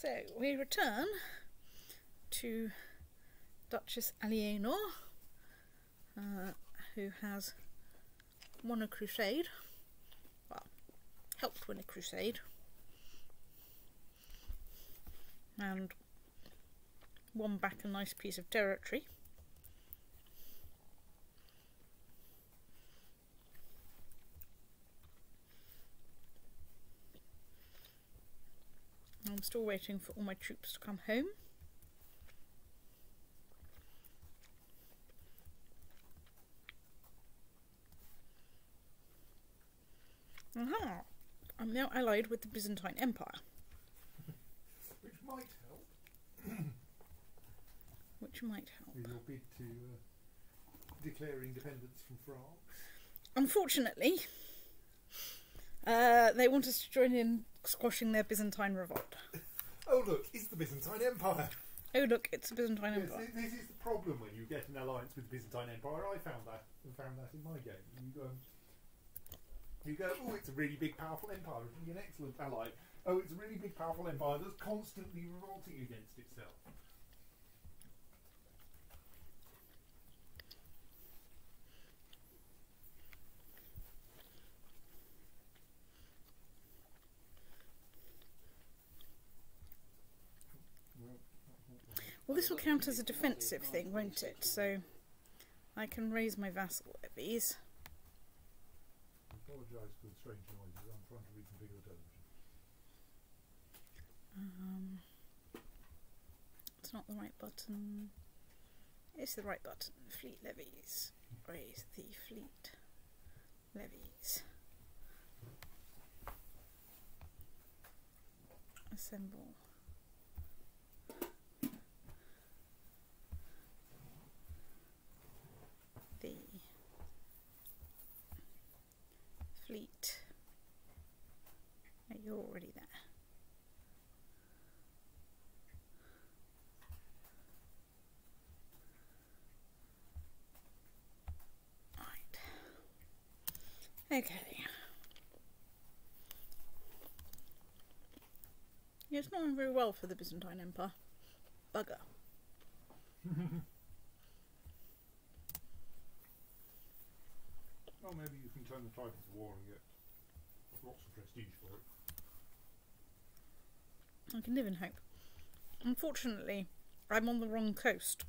So we return to Duchess Aliénor, who has won a crusade, well, helped win a crusade, and won back a nice piece of territory. I'm still waiting for all my troops to come home. Aha! I'm now allied with the Byzantine Empire. Which might help. Which might help. With your bid to declare independence from France. Unfortunately, they want us to join in squashing their Byzantine revolt. Oh look, it's the Byzantine Empire! Oh look, it's the Byzantine Empire. This is the problem when you get an alliance with the Byzantine Empire. I found that in my game. You go, oh, it's a really big, powerful empire. It would be an excellent ally. Oh, it's a really big, powerful empire that's constantly revolting against itself. Well, this will count as a defensive thing, won't it? So I can raise my vassal levies. I apologise for the strange noises. I'm trying to reconfigure the television. It's not the right button. It's the right button. Fleet levies. Raise the fleet levies. Assemble. The fleet. You're already there. Right. Okay. Yeah, it's not going very well for the Byzantine Empire. Bugger. Well, maybe you can turn the tide of war and get lots of prestige for it. I can live in hope. Unfortunately, I'm on the wrong coast.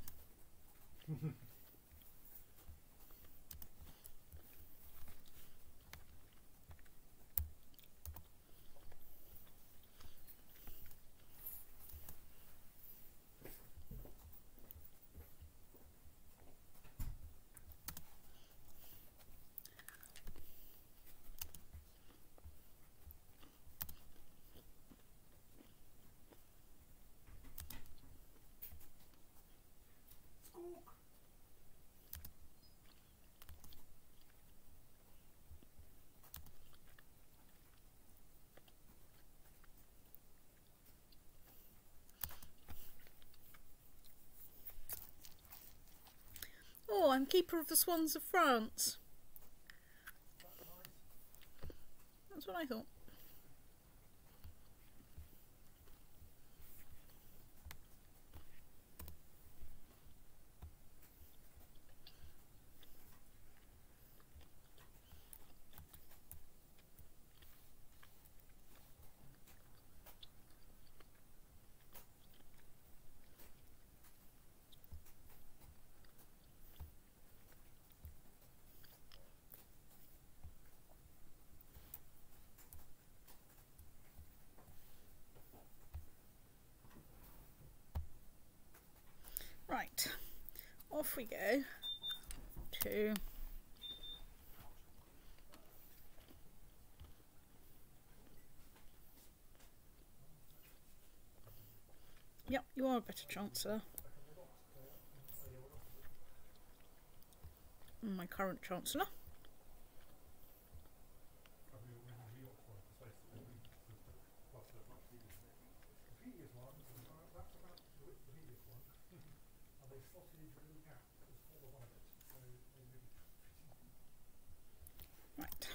Oh, I'm Keeper of the Swans of France. That's what I thought. Right, off we go to yep, you are a better Chancellor than my current Chancellor. Right.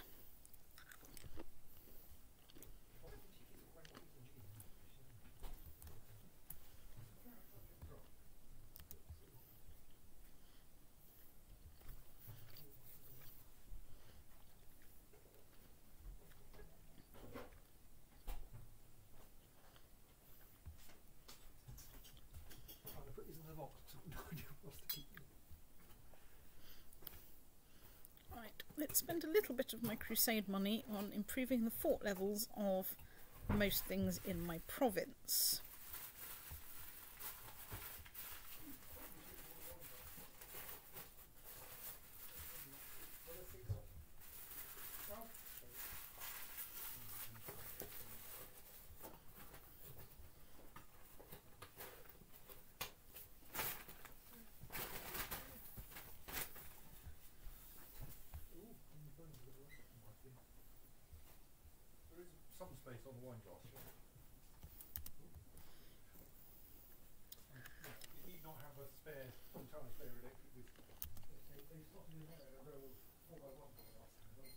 spend a little bit of my crusade money on improving the fort levels of most things in my province. There is some space on the wine glass. You need not have a spare, entire spare electric. They slotted in there a row of 4x1 for the last time.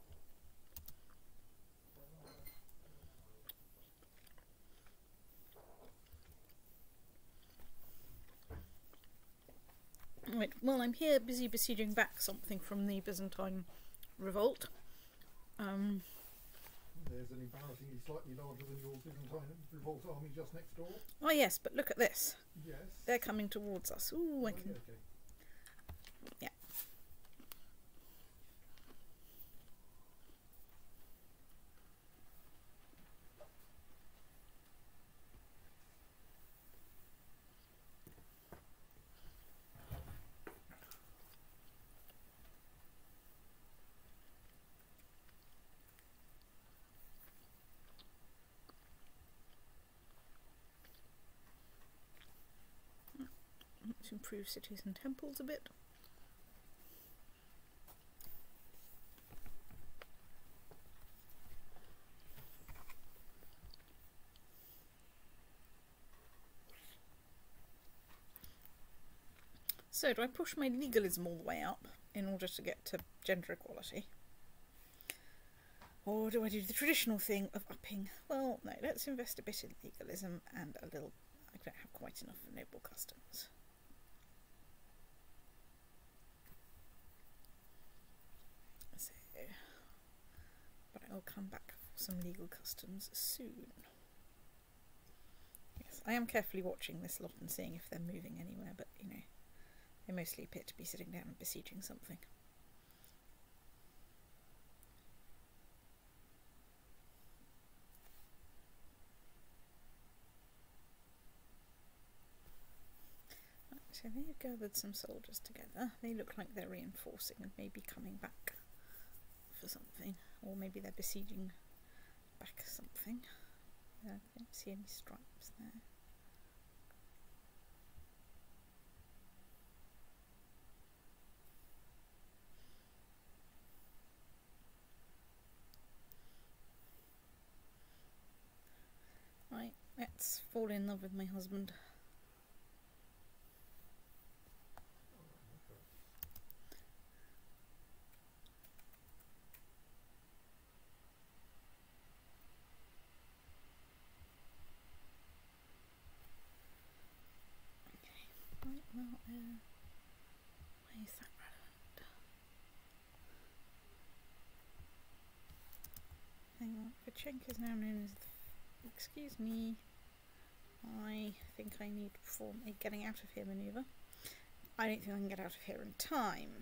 Right, well, I'm here busy besieging back something from the Byzantine revolt. There's an embarrassingly slightly larger than your Byzantine revolt army just next door. Oh yes, but look at this. Yes. They're coming towards us. Ooh, I can... Okay. Yeah. Let's improve cities and temples a bit. So, do I push my legalism all the way up in order to get to gender equality? Or do I do the traditional thing of upping? Well, no, let's invest a bit in legalism and a little... I don't have quite enough for noble customs. So, but I will come back for some legal customs soon. Yes, I am carefully watching this lot and seeing if they're moving anywhere, but, you know, they mostly appear to be sitting down and besieging something. So they've gathered some soldiers together. They look like they're reinforcing and maybe coming back for something. Or maybe they're besieging back something. I don't see any stripes there. Right, let's fall in love with my husband. Right, well, why is that relevant? Hang on, Pachenko is now known as the... Excuse me. I think I need to perform a getting out of here manoeuvre. I don't think I can get out of here in time.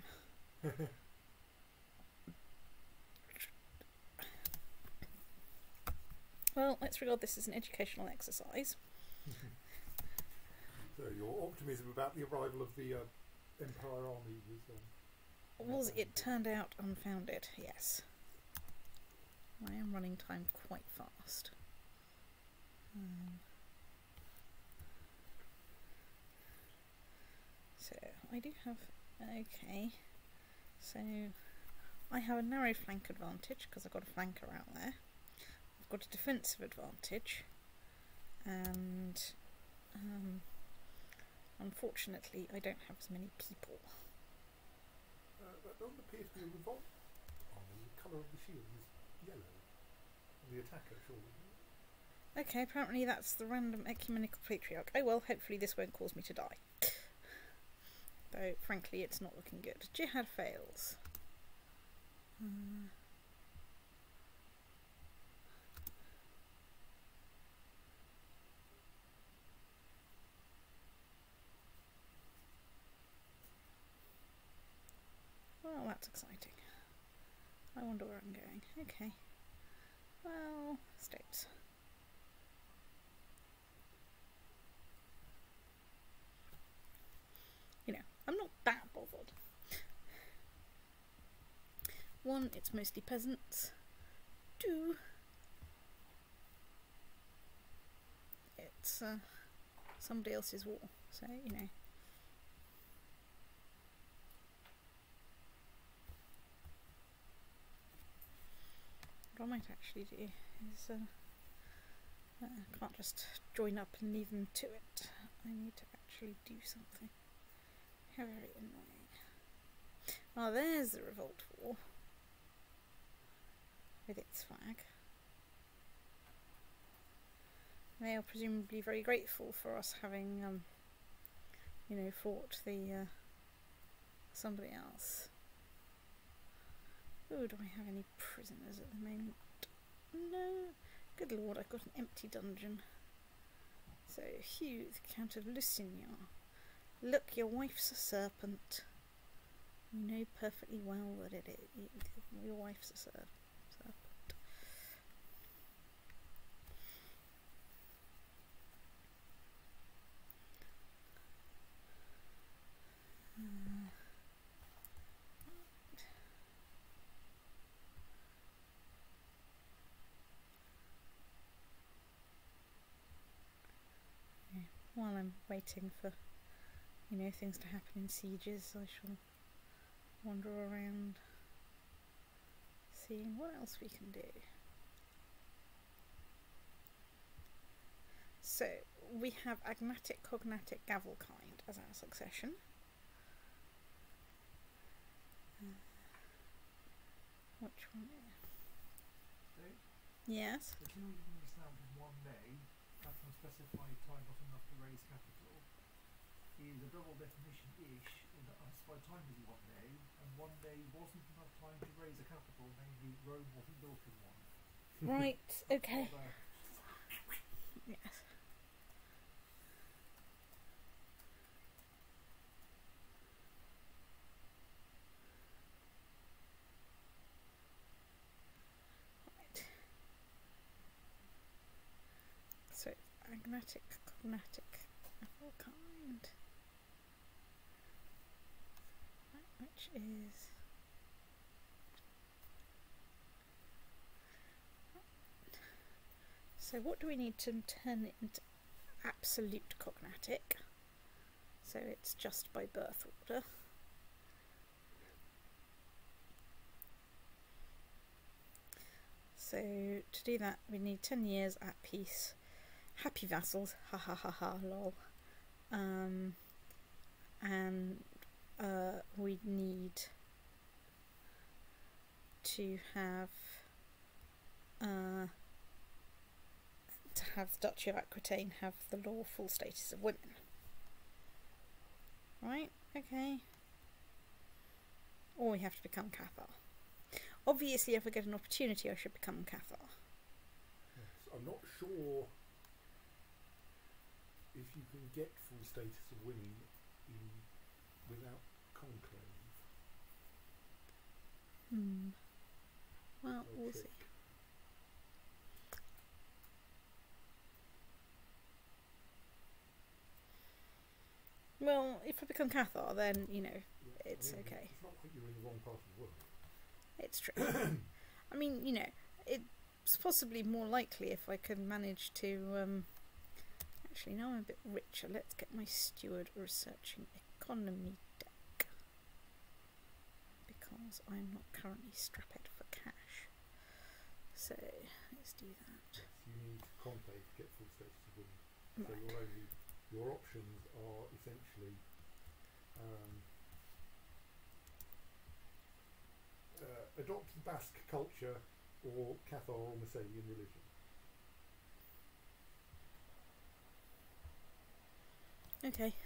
Well, let's regard this as an educational exercise. So your optimism about the arrival of the Empire army was... It turned out unfounded, yes. I am running time quite fast. So, I do have... Okay. So, I have a narrow flank advantage because I've got a flanker out there. I've got a defensive advantage. And... unfortunately, I don't have as many people. That doesn't appear to be a revolt. Oh, the colour of the shield is yellow. The attacker, surely. Okay, apparently that's the random ecumenical patriarch. Oh well, hopefully this won't cause me to die. Though, frankly, it's not looking good. Jihad fails. Well, that's exciting. I wonder where I'm going. Okay. Well, states. You know, I'm not that bothered. 1, it's mostly peasants. 2, it's somebody else's war, so you know. What I might actually do is I can't just join up and leave them to it. I need to actually do something. How very annoying. Oh, there's the revolt war with its flag. They are presumably very grateful for us having, you know, fought the somebody else. Oh, do I have any prisoners at the moment? No. Good lord, I've got an empty dungeon. So, Hugh, the Count of Lusignan. Look, your wife's a serpent. You know perfectly well that it is. Your wife's a serpent. While I'm waiting for, you know, things to happen in sieges, I shall wander around seeing what else we can do. So we have agnatic, cognatic, gavelkind as our succession. Which one? Dave? Yes. The king leaving this land in one day at an unspecified time not enough to raise capital is a double definition-ish in that unspecified time is one day, and one day wasn't enough time to raise a capital, namely Rome wasn't built in one. Right, okay. Yes. So, agnatic, cognatic, gavelkind. Right, which is... So what do we need to turn it into absolute cognatic? So it's just by birth order. So to do that we need 10 years at peace, happy vassals, ha ha ha ha lol, and we need to have the Duchy of Aquitaine have the lawful status of women. Right, okay. Or we have to become Cathar. Obviously, if I get an opportunity, I should become Cathar. Yes, I'm not sure if you can get full status of women without conclave. Well, we'll see. Well, if I become Cathar, then, you know, Yeah, it's I mean, okay. It's not like you're in the wrong part of the world. It's true. I mean, you know, it's possibly more likely if I can manage to... Actually, now I'm a bit richer. Let's get my steward researching economy deck. Because I'm not currently strapped for cash. So, let's do that. Yes, you need conclave to get full status of women. Right. So your options are essentially adopt the Basque culture or Cathar or Masalian religion. Okay.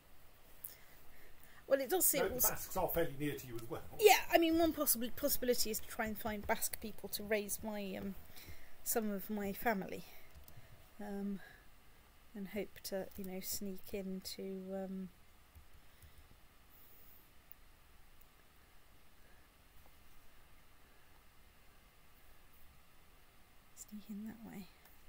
Well, it does seem... No, the Basques are fairly near to you as well. Yeah, I mean, one possibility is to try and find Basque people to raise my some of my family, and hope to, you know, sneak into Sneak in that way.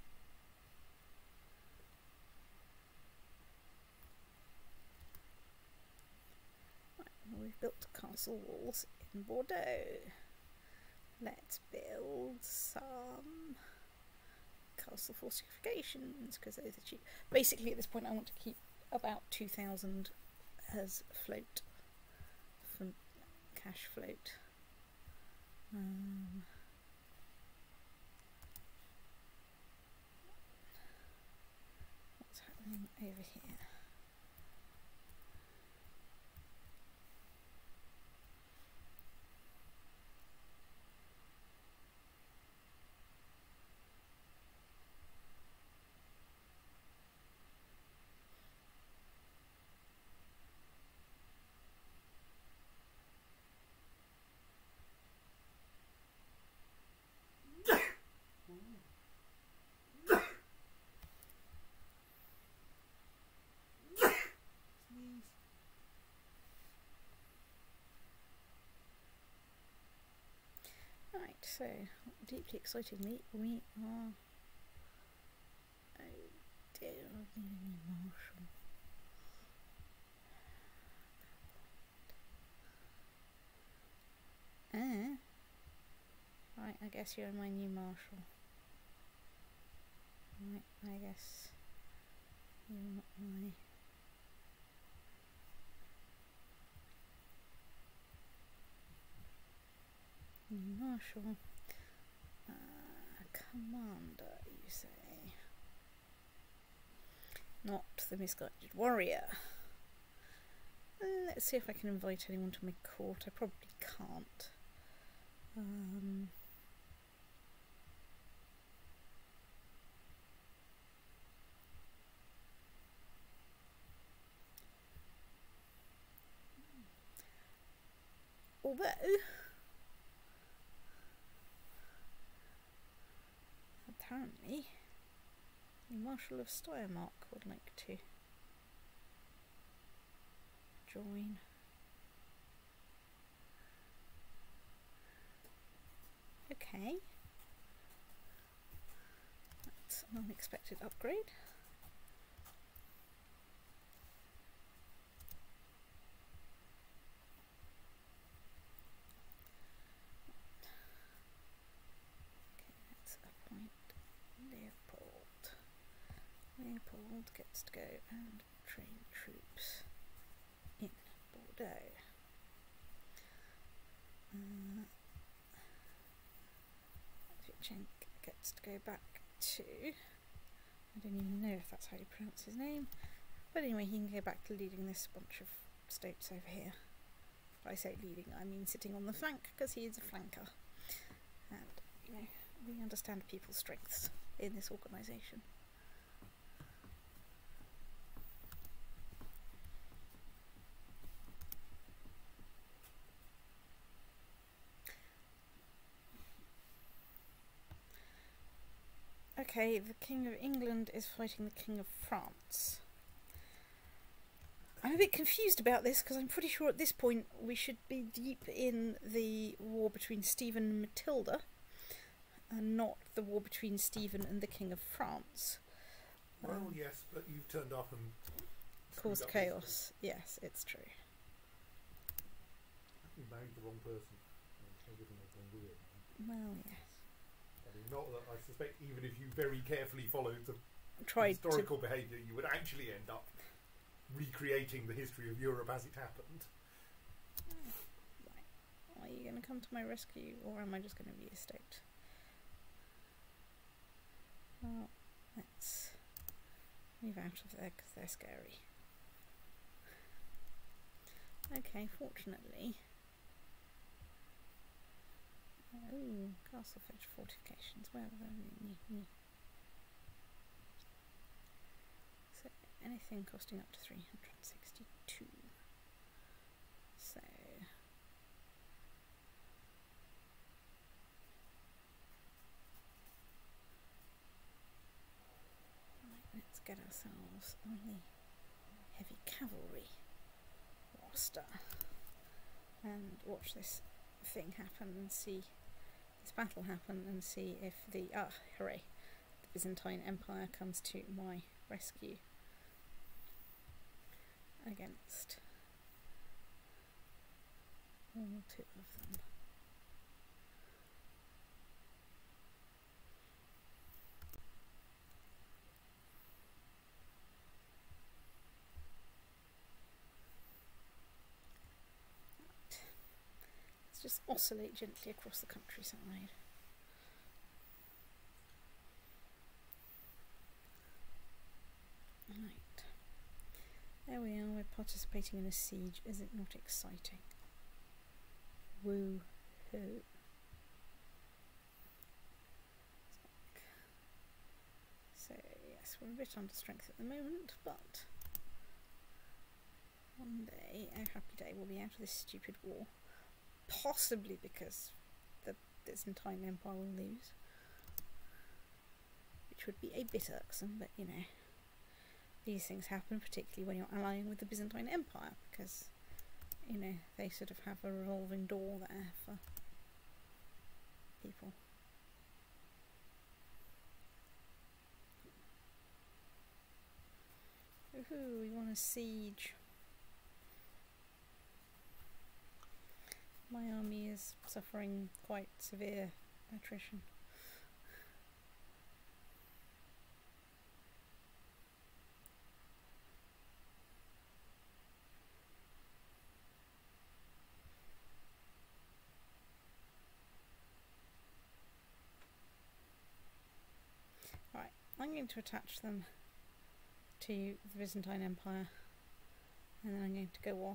Right, well, we've built castle walls in Bordeaux. Let's build some castle fortifications because those are cheap. Basically, at this point, I want to keep about 2,000 as float for cash float. What's happening over here? Sneeze. Right, so deeply excitingly, we are. Oh dear, I need a new marshal. Right, I guess you're my new marshal. Right, I guess you're not my. New marshal. Commander, you say? Not the misguided warrior. Let's see if I can invite anyone to my court. I probably can't. Although apparently the Marshal of Steiermark would like to join. Okay, that's an unexpected upgrade. Okay, let's appoint Leopold. Leopold gets to go and train troops in Bordeaux. Vichenk gets to go back to, I don't even know if that's how you pronounce his name, but anyway, he can go back to leading this bunch of states over here. When I say leading, I mean sitting on the flank, because he is a flanker, and you know, we understand people's strengths in this organisation. Okay, the King of England is fighting the King of France. I'm a bit confused about this because I'm pretty sure at this point we should be deep in the war between Stephen and Matilda and not the war between Stephen and the King of France. Well, yes, but you've turned up and Caused chaos. Yes, it's true. You married the wrong person. Everything has gone weird. Well, yes. I mean, not that I suspect even if you very carefully followed the Tried historical behaviour, you would actually end up recreating the history of Europe as it happened. Right. Are you going to come to my rescue, or am I just going to be a state? Well, let's move out of there because they're scary. Okay, fortunately. Oh, castle fetch fortifications. Where are they? So anything costing up to 362. So right, let's get ourselves on the heavy cavalry roster and watch this thing happen and see this battle happen and see if the hooray, the Byzantine Empire comes to my rescue against all two of them. Just oscillate gently across the countryside. Right. There we are, we're participating in a siege. Is it not exciting? Woo-hoo. So, yes, we're a bit under strength at the moment, but one day, oh happy day, we'll be out of this stupid war. Possibly because the Byzantine Empire will lose, which would be a bit irksome, but you know, these things happen, particularly when you're allying with the Byzantine Empire, because you know, they sort of have a revolving door there for people. Woohoo, we want a siege. My army is suffering quite severe attrition. Right, I'm going to attach them to the Byzantine Empire, and then I'm going to go off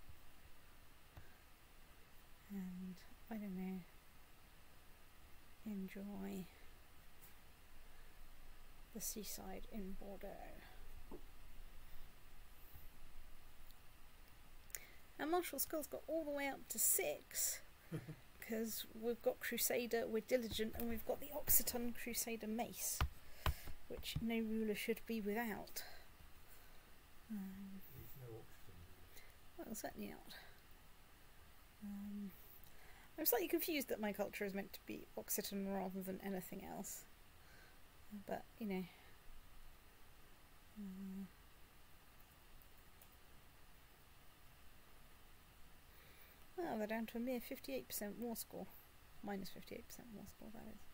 and, I don't know, enjoy the seaside in Bordeaux. And Marshall Skull's got all the way up to 6 because we've got Crusader, we're diligent, and we've got the Occitan Crusader mace, which no ruler should be without. Well, certainly not. I'm slightly confused that my culture is meant to be Occitan rather than anything else, but you know. Well, they're down to a mere 58% war score. Minus 58% war score, that is.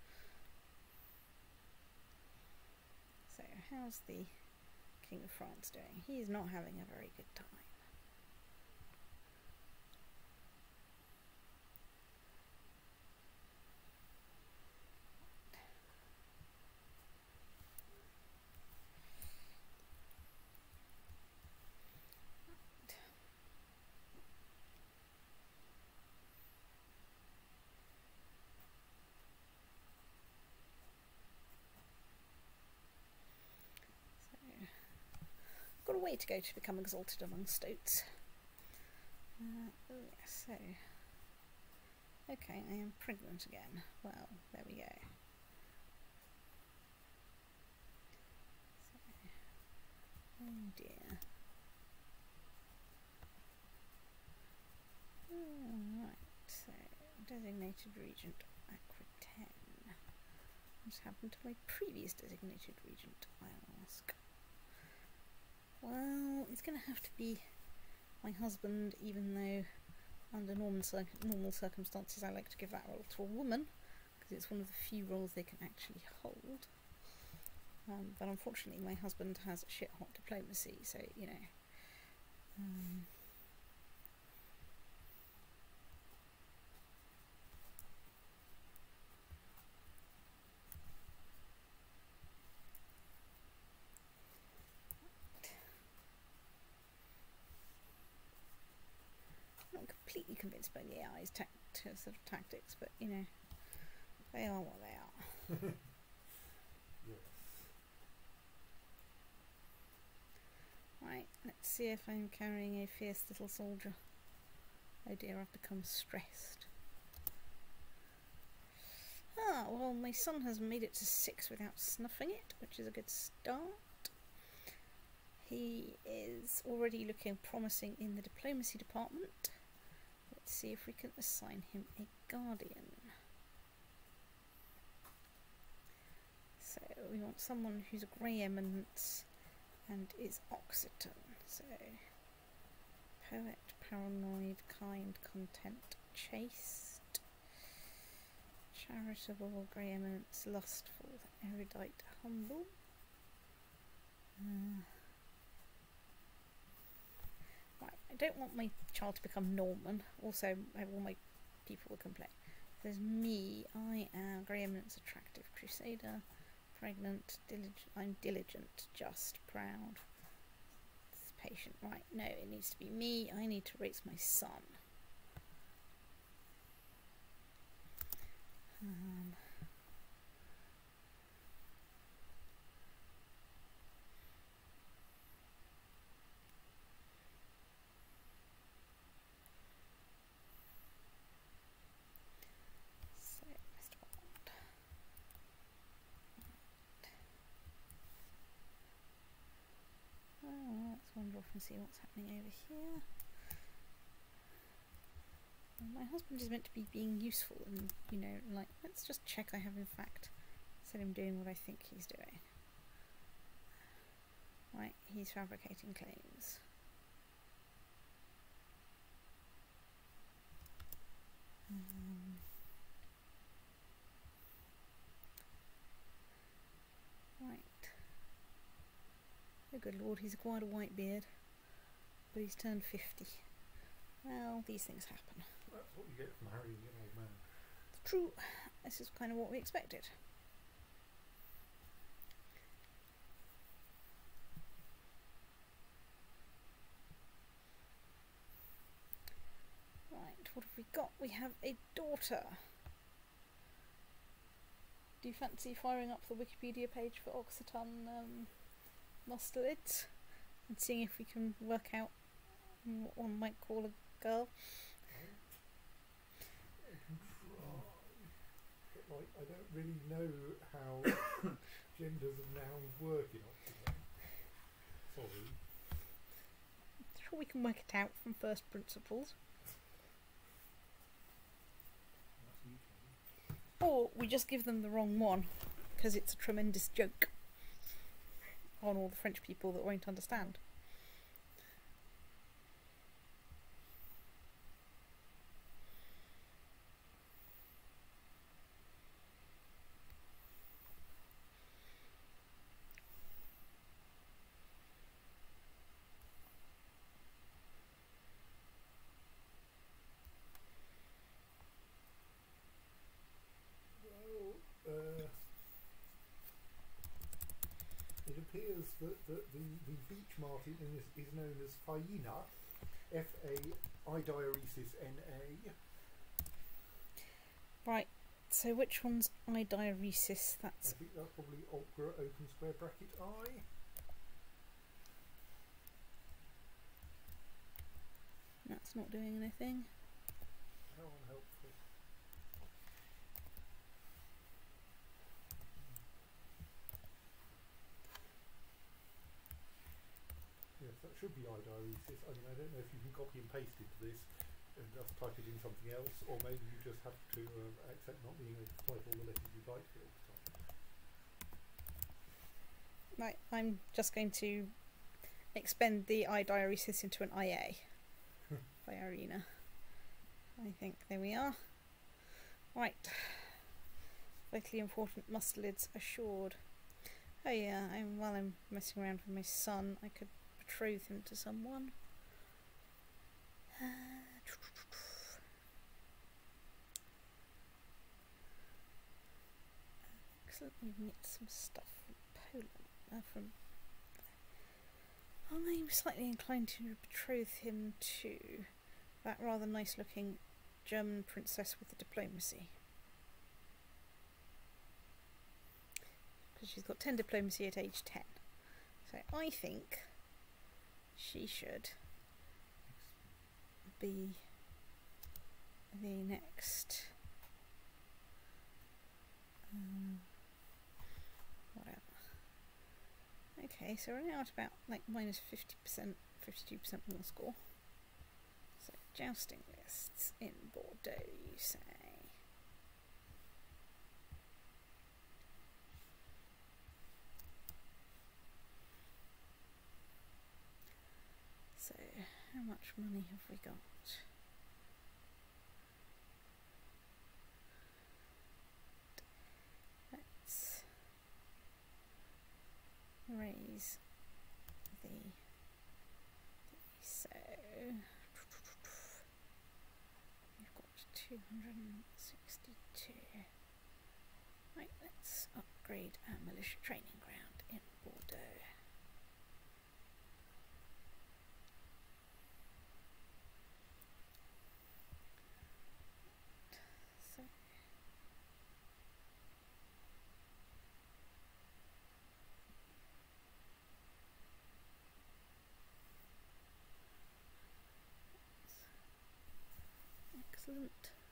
So, how's the King of France doing? He is not having a very good time. Got a way to go to become exalted among stoats. Oh yes, so okay, I am pregnant again. Well, there we go. So, oh dear. Right, so designated regent Aquitaine. What's happened to my previous designated regent, I'll ask. Well, it's going to have to be my husband, even though under normal circumstances I like to give that role to a woman, because it's one of the few roles they can actually hold. But unfortunately my husband has shit-hot diplomacy, so, you know. Not completely convinced by the AI's sort of tactics, but you know, they are what they are. Yes. Right, let's see if I'm carrying a fierce little soldier. Oh dear, I've become stressed. Ah, well, my son has made it to 6 without snuffing it, which is a good start. He is already looking promising in the diplomacy department. Let's see if we can assign him a guardian. want someone who's a grey eminence and is Occitan. So, poet, paranoid, kind, content, chaste, charitable, grey eminence, lustful, erudite, humble. Right, I don't want my child to become Norman. Also, all my people will complain. There's me. I am grey eminence, attractive, crusader, pregnant, diligent. I'm diligent, just, proud, patient. Right, no, it needs to be me. I need to raise my son. So, Mr. Bond. Oh, let's wander off and see what's happening over here. My husband is meant to be being useful and, you know, like, let's just check I have in fact said him doing what I think he's doing. Right, he's fabricating claims. Right. Oh good lord, he's acquired a white beard, but he's turned 50. Well, these things happen. That's what you get from marrying an old man. It's true. This is kind of what we expected. Right, what have we got? We have a daughter. Do you fancy firing up the Wikipedia page for Occitan mustelids and seeing if we can work out what one might call a girl? I can try. But, like, I don't really know how genders of nouns work in Occitan. Sorry. Sure, we can work it out from first principles. Or we just give them the wrong one because it's a tremendous joke on all the French people that won't understand. It appears that the beach martin is known as Phaina, F-A-I-diaresis-N-A. Right, so which one's idiaresis? I That's think that's probably opera open square bracket I. not doing anything. How unhelpful. Yes, that should be idiaresis. I mean, I don't know if you can copy and paste into this and just type it in something else, or maybe you just have to accept not being able to type all the letters you'd like to be able to type. Right, I'm just going to expend the idiaresis into an IA by Irina. I think there we are. Right. Vitally important mustelids assured. Oh yeah, while I'm messing around with my son, I could betroth him to someone. Excellent, we've nicked some stuff from Poland. I'm slightly inclined to betroth him to that rather nice looking German princess with the diplomacy. Because she's got 10 diplomacy at age 10. So I think she should be the next whatever. Okay, so we're now at about like minus 50%, 52% more score. So jousting lists in Bordeaux, you say? How much money have we got? Let's raise the so we've got 262. Right, let's upgrade our militia training ground in Bordeaux. So excellent.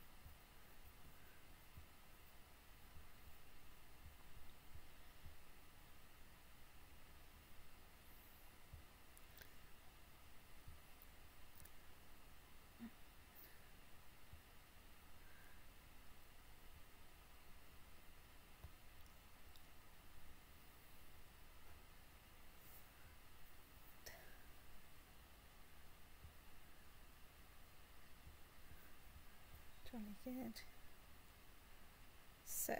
Jolly good. So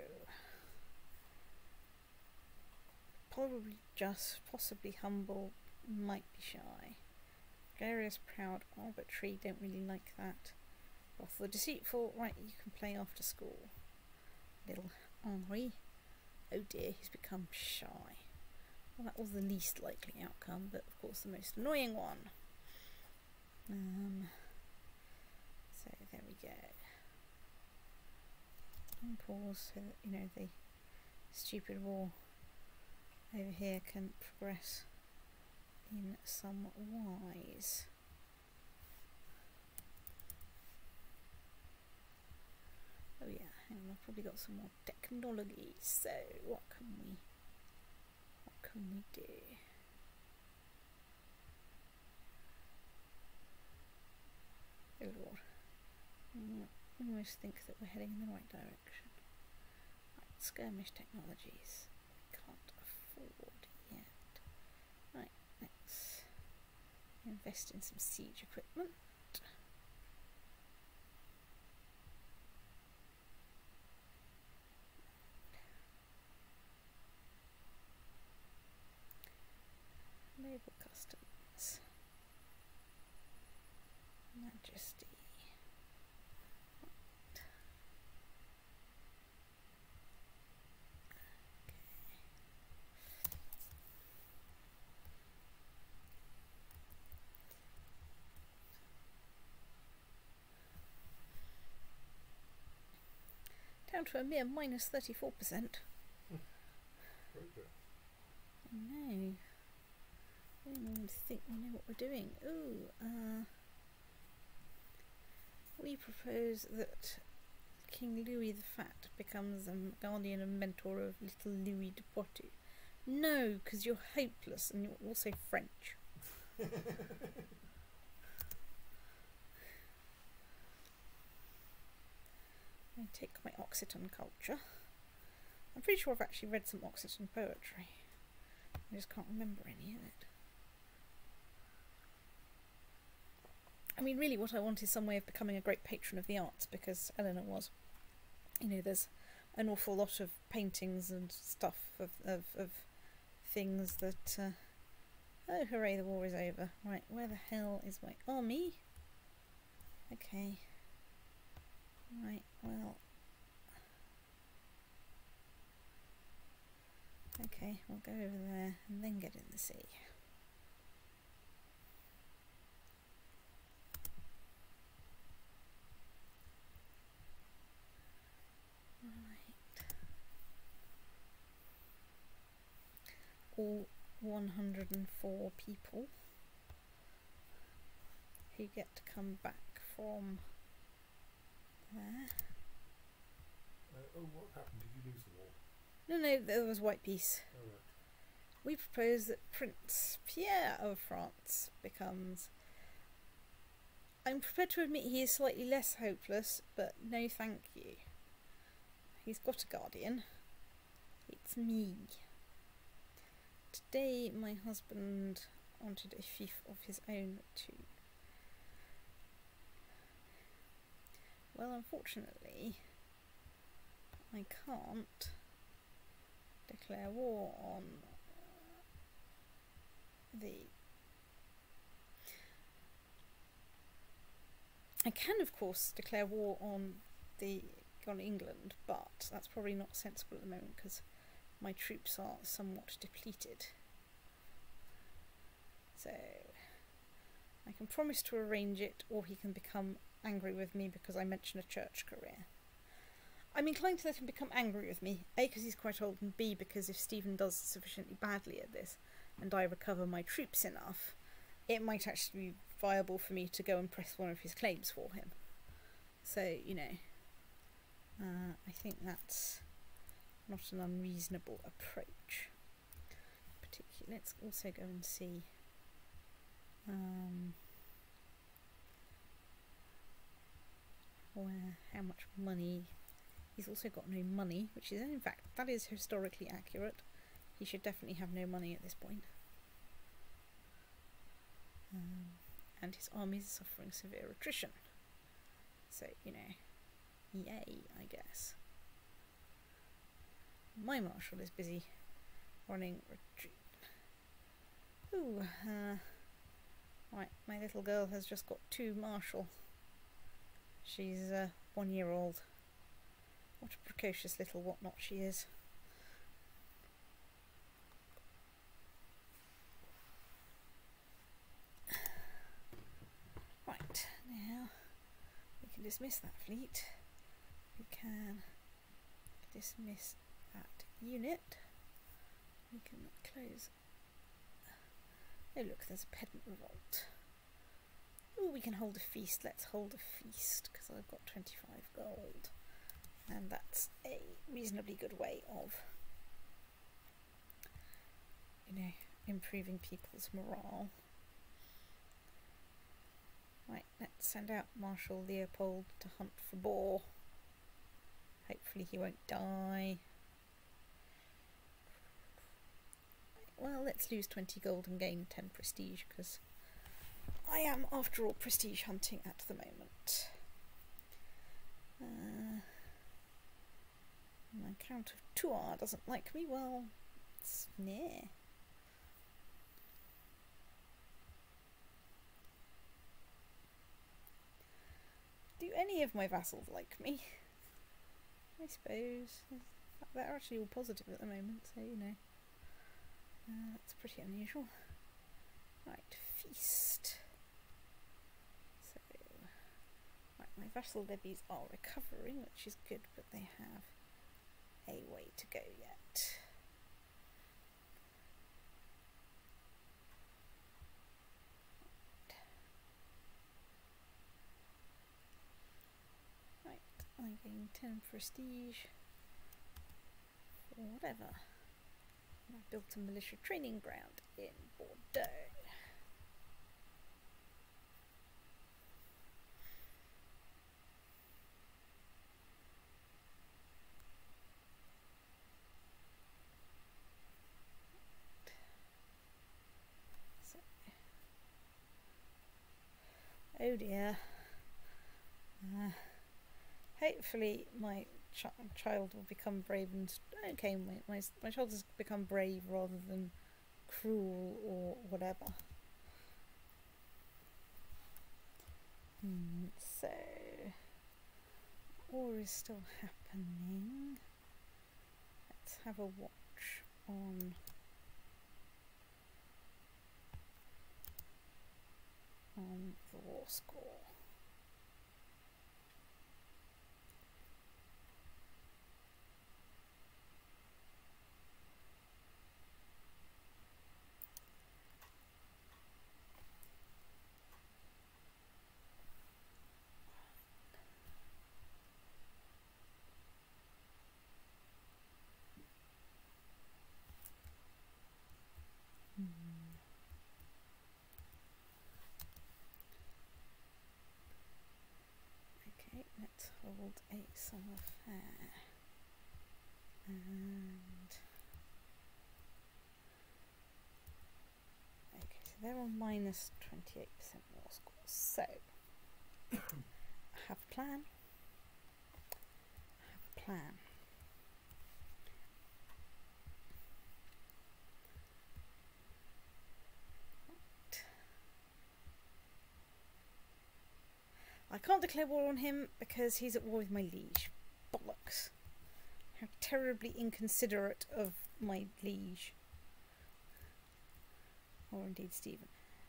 probably just, possibly humble, might be shy. Gregarious, proud, arbitrary, don't really like that. Wrathful, deceitful, right, you can play after school. Little Henri, oh dear, he's become shy. Well, that was the least likely outcome, but of course the most annoying one. So there we go. And pause so that, you know, the stupid war over here can progress in some wise. Oh yeah, hang on, I've probably got some more technology, so what can we do? Oh lord. I almost think that we're heading in the right direction. Right, skirmish technologies. We can't afford yet. Right, let's invest in some siege equipment. Naval customs. Majesty. Down to a mere minus 34%. Progress. I know. I don't even think we know what we're doing. Ooh, we propose that King Louis the Fat becomes a guardian and mentor of little Louis de Poitou. No, because you're hopeless and you're also French. I take my Occitan culture. I'm pretty sure I've actually read some Occitan poetry. I just can't remember any of it. I mean, really what I want is some way of becoming a great patron of the arts, because Eleanor was. You know, there's an awful lot of paintings and stuff of things that... oh, hooray, the war is over. Right, where the hell is my army? Okay. Right, well... okay, we'll go over there and then get in the sea. Right. All 104 people who get to come back from there. Oh, what happened? Did you lose the war? No, there was white peace. Oh, right. We propose that Prince Pierre of France becomes... I'm prepared to admit he is slightly less hopeless, but no thank you. He's got a guardian. It's me. Today my husband wanted a fief of his own to well, unfortunately, I can't declare war on the... I can, of course, declare war on England, but that's probably not sensible at the moment because my troops are somewhat depleted. So I can promise to arrange it, or he can become angry with me because I mention a church career. I'm inclined to let him become angry with me, A, because he's quite old, and B, because if Stephen does sufficiently badly at this and I recover my troops enough, it might actually be viable for me to go and press one of his claims for him. So, you know, I think that's not an unreasonable approach. Particularly, let's also go and see how much money. He's also got no money, which is, in fact, that is historically accurate. He should definitely have no money at this point. And his army is suffering severe attrition. So, you know, yay, I guess. My marshal is busy running retreat. Ooh, right, my little girl has just got 2 marshal. She's 1 year old. What a precocious little whatnot she is. Right, now we can dismiss that fleet. We can dismiss that unit. We can close. Oh look, there's a pedant revolt. Oh, we can hold a feast. Let's hold a feast because I've got 25 gold. And that's a reasonably good way of, you know, improving people's morale. Right, let's send out Marshal Leopold to hunt for boar. Hopefully he won't die. Well, let's lose 20 gold and gain 10 prestige because I am, after all, prestige hunting at the moment. My Count of Tours doesn't like me. Well, it's near. Do any of my vassals like me? I suppose. They're actually all positive at the moment, so you know. That's pretty unusual. Right, feast. So, right, my vassal levies are recovering, which is good, but they have a way to go yet. Right, I gain 10 prestige for whatever. And I built a militia training ground in Bordeaux. Oh dear. Hopefully my child will become brave and... Okay, my child has become brave rather than cruel or whatever. So... war is still happening. Let's have a watch on... the war score. Okay, let's hold a summer fair. And okay, so they're on minus 28% war score. So I have a plan. plan. I can't declare war on him because he's at war with my liege. Bollocks. How terribly inconsiderate of my liege. Or indeed Stephen.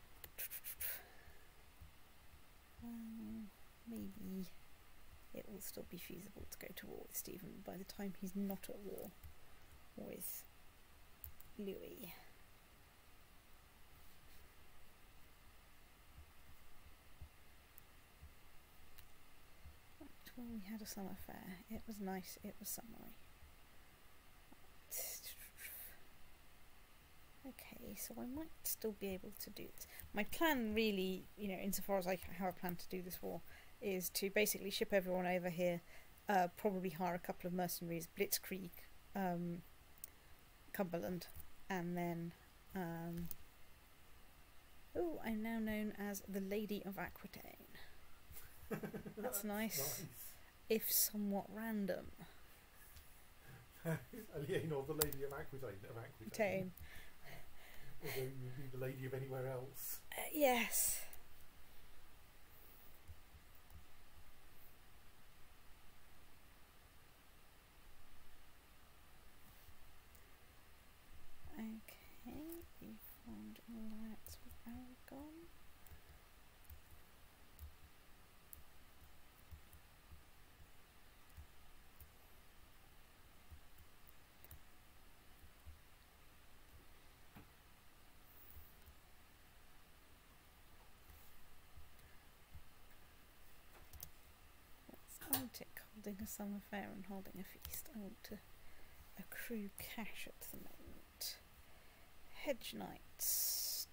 Well, maybe it will still be feasible to go to war with Stephen by the time he's not at war with Louis. Well, we had a summer fair. It was nice. It was summery. Okay, so I might still be able to do this. My plan really, you know, insofar as how I plan to do this war, is to basically ship everyone over here, probably hire a couple of mercenaries, Blitzkrieg, Cumberland, and then, oh, I'm now known as the Lady of Aquitaine. That's nice. If somewhat random. Aliene or the Lady of Aquitaine. Although you would be the Lady of anywhere else. Yes. Okay, you formed an alliance with Aragon. Holding a summer fair and holding a feast. I want to accrue cash at the moment. Hedge Knights.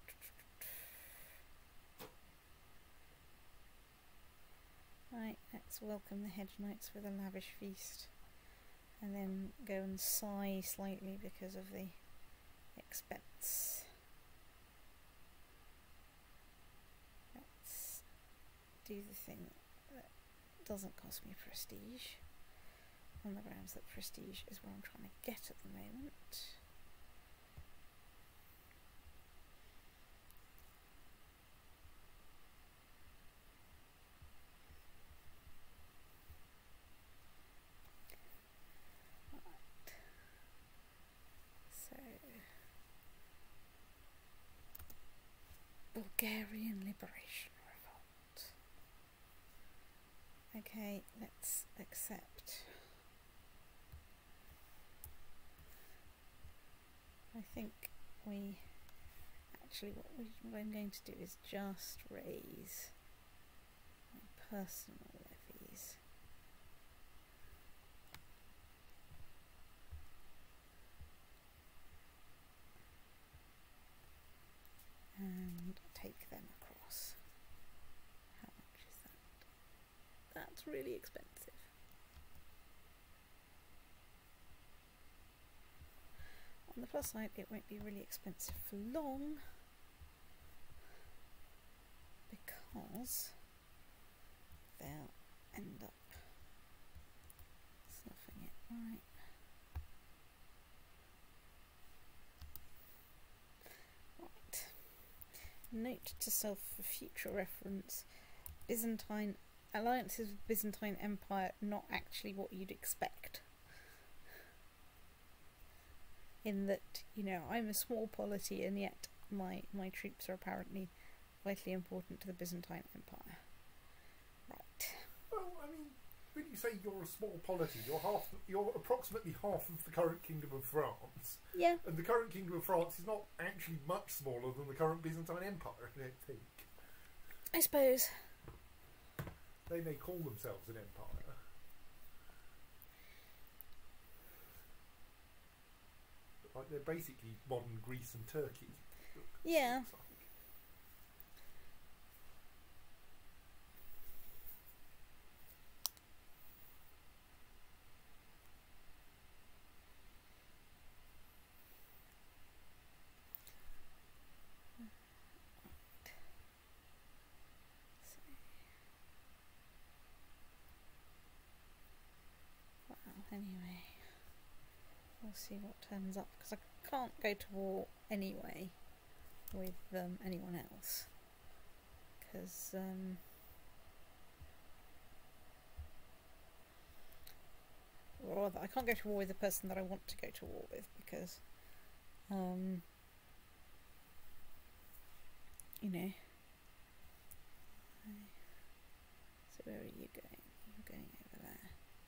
Right, let's welcome the Hedge Knights with a lavish feast. And then go and sigh slightly because of the expense. Let's do the thing that doesn't cost me prestige, on the grounds that prestige is what I'm trying to get at the moment. Right. So, Bulgarian Liberation Revolt. Okay, let's accept. I think we actually what I'm going to do is just raise my personal levies. And take them across. How much is that? That's really expensive. On the plus side, it won't be really expensive for long because they'll end up snuffing it. Right. Right. Note to self for future reference: Byzantine alliances with Byzantine Empire, not actually what you'd expect. In that, you know, I'm a small polity and yet my troops are apparently vitally important to the Byzantine Empire. Right. Well, I mean, when you say you're a small polity, you're approximately half of the current Kingdom of France. Yeah. And the current Kingdom of France is not actually much smaller than the current Byzantine Empire, I don't think. I suppose. They may call themselves an empire. Like they're basically modern Greece and Turkey. Yeah. Wow, hang anyway, we'll see what turns up, because I can't go to war anyway with anyone else, because or rather, I can't go to war with the person that I want to go to war with, because you know. So where are you going? You're going over there.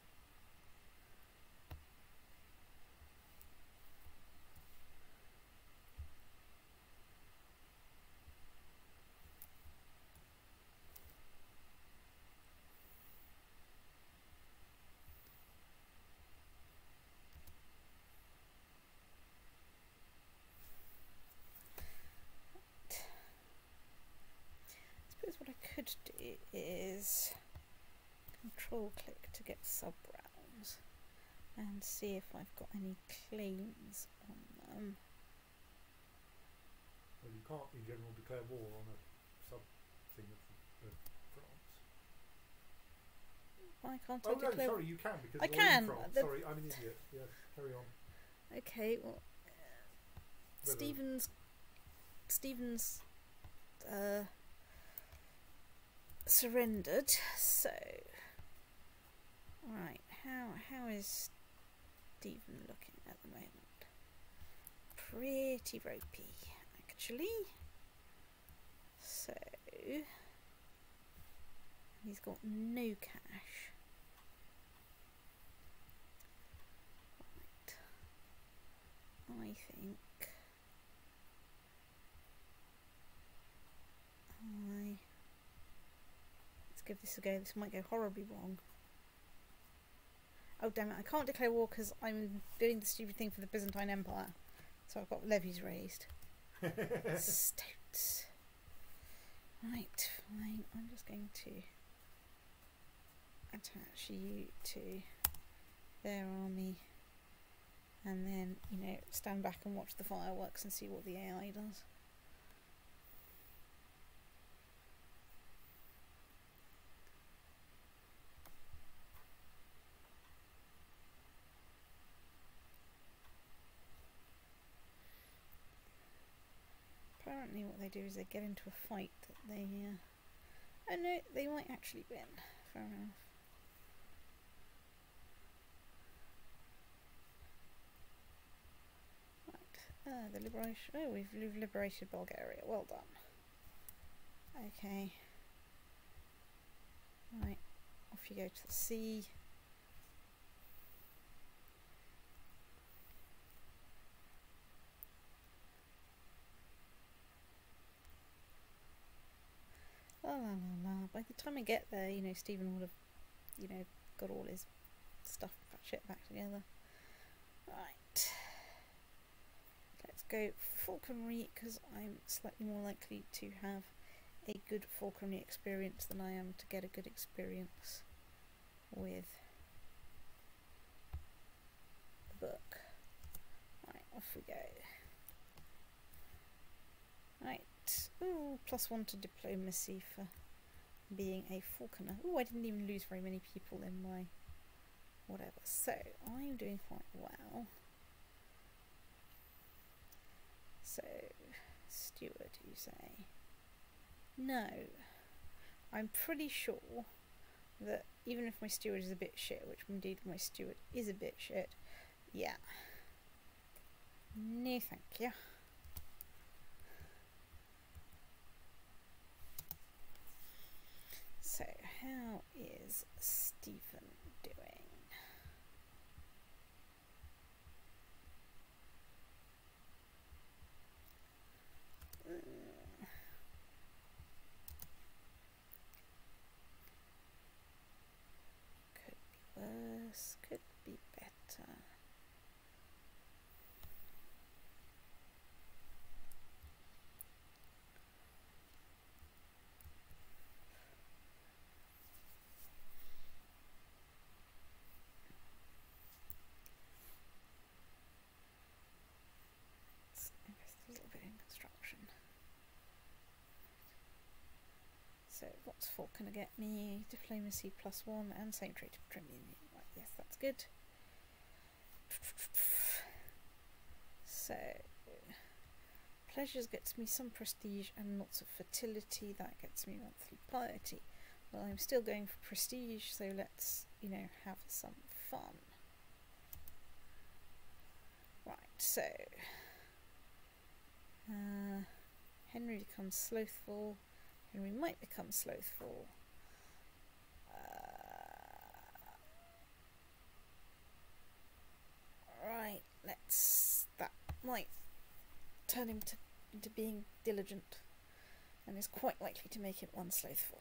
I suppose what I could do is control click to get sub rounds and see if I've got any claims on them. Well, you can't in general declare war on a sub thing of France. Why can't Oh I no, declare? sorry, you can because I you're can. in France. The- Sorry, I'm an idiot. Yes, carry on. Okay, well, Whether- Stephen's surrendered. So, right, how is Stephen looking at the moment? Pretty ropey, actually. So, he's got no cash. Right. I think let's give this a go. This might go horribly wrong. Oh damn it, I can't declare war because I'm doing the stupid thing for the Byzantine Empire. So I've got levies raised. Stoats. Right, fine. I'm just going to attach you to their army and then, you know, stand back and watch the fireworks and see what the AI does. Apparently what they do is they get into a fight that they oh no, they might actually win. Fair enough. Right, the liberation. Oh, we've liberated Bulgaria. Well done. Okay. Right, off you go to the sea. La la la la. By the time I get there, you know, Stephen would have, you know, got all his stuff, shit back together. Right. Let's go falconry, because I'm slightly more likely to have a good falconry experience than I am to get a good experience with the book. Right, off we go. Right. Ooh, +1 to diplomacy for being a falconer. Ooh, I didn't even lose very many people in my whatever. So, I'm doing quite well. So, steward, you say? No. I'm pretty sure that even if my steward is a bit shit, which indeed my steward is a bit shit, yeah. No thank you. So, how is Stephen doing? Could be worse, could be better. A little bit in construction. So what's falconer get me? Diplomacy +1 and same trade to Premier. Right, yes, that's good. So, pleasures gets me some prestige and lots of fertility. That gets me monthly piety. Well, I'm still going for prestige, so let's, you know, have some fun. Right, so Henry becomes slothful. Henry might become slothful. Right, that might turn him into being diligent, and is quite likely to make him unslothful.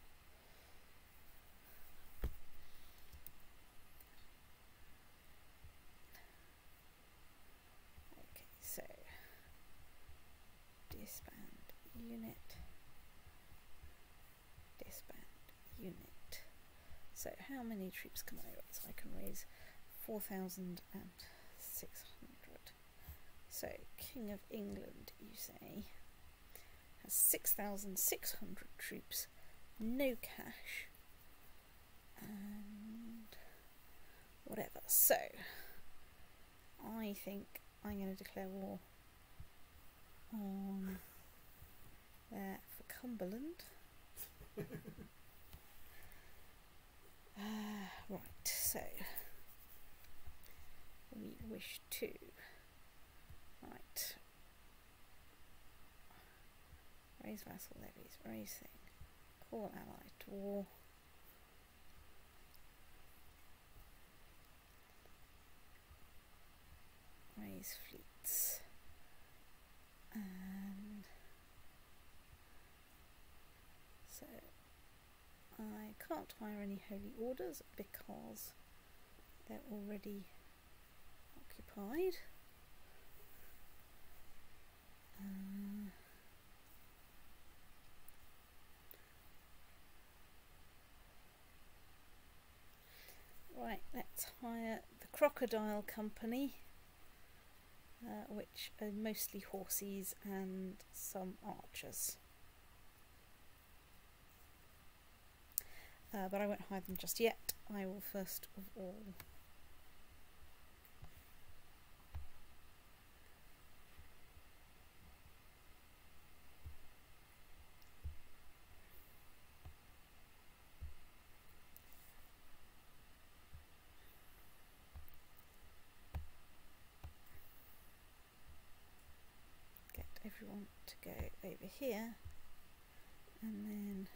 Okay, so disband unit. So how many troops can I raise? I can raise 4,600. So King of England, you say, has 6,600 troops, no cash, and whatever. So I think I'm going to declare war on there for Cumberland. Right, so we wish to raise vassal levies, raise thing, call ally to war, raise fleets, and so I can't hire any holy orders because they're already occupied. Right, let's hire the Crocodile Company, which are mostly horses and some archers. But I won't hire them just yet. I will first of all get everyone to go over here, and then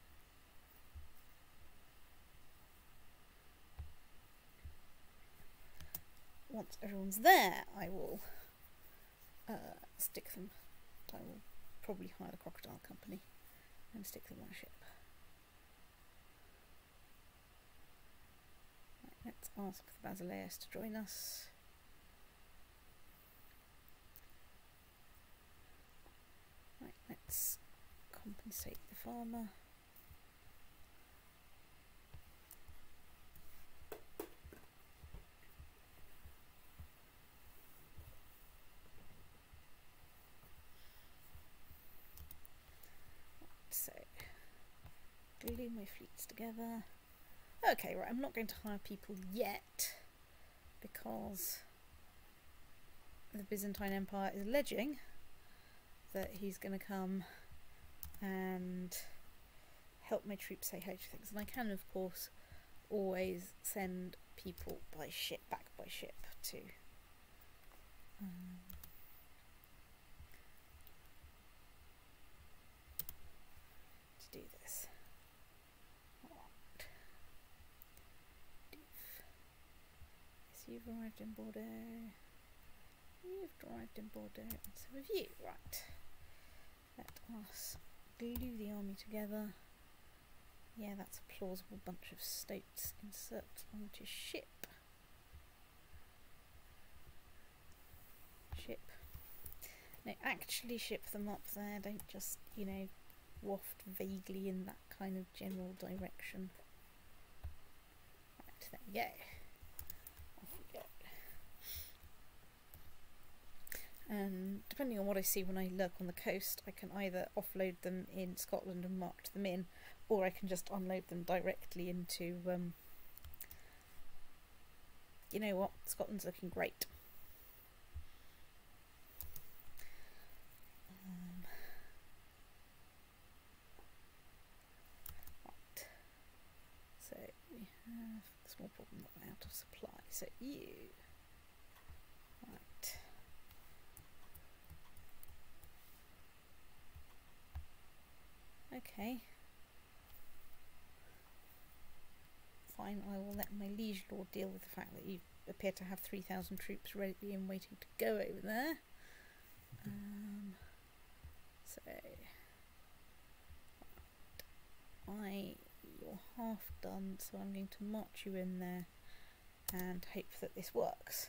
once everyone's there, I will stick them. I will probably hire the Crocodile Company and stick them on a ship. Right, let's ask the Basileus to join us. Right, let's compensate the farmer. So, glue my fleets together. Okay, right, I'm not going to hire people yet because the Byzantine Empire is alleging that he's going to come and help my troops say H things. And I can, of course, always send people by ship, back by ship to do this. Right. So you've arrived in Bordeaux. You've arrived in Bordeaux, and so have you. Right. Let us glue the army together. Yeah, that's a plausible bunch of states. Insert onto ship. Ship. No, actually ship them up there. Don't just, you know, waft vaguely in that kind of general direction. Right, there we go. Off we go. And depending on what I see when I lurk on the coast, I can either offload them in Scotland and march them in, or I can just unload them directly into you know what, Scotland's looking great. Right. So we have a small problem that we're out of supply. So you, right. Okay. Fine, I will let my liege lord deal with the fact that you appear to have 3,000 troops ready and waiting to go over there. So, you're half done, so I'm going to march you in there and hope that this works.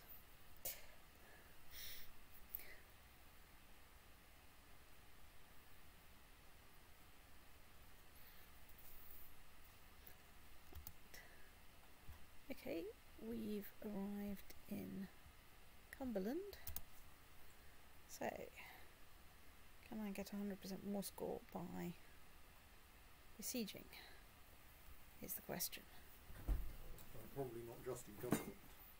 Okay, we've arrived in Cumberland. So, can I get 100% more score by besieging? Is the question. Probably not just in Cumberland.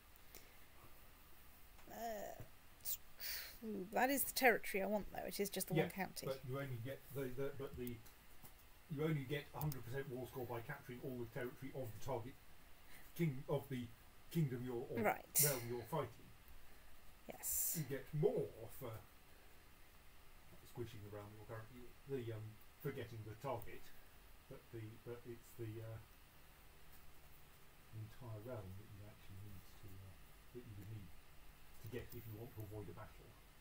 It's true. That is the territory I want, though. It is just the one county. But you only get you only get 100% war score by capturing all the territory of the target of the kingdom realm you're fighting. Yes. You get more for squishing around your currently for getting the target, but it's the entire realm that you actually need to that you would need to get if you want to avoid a battle.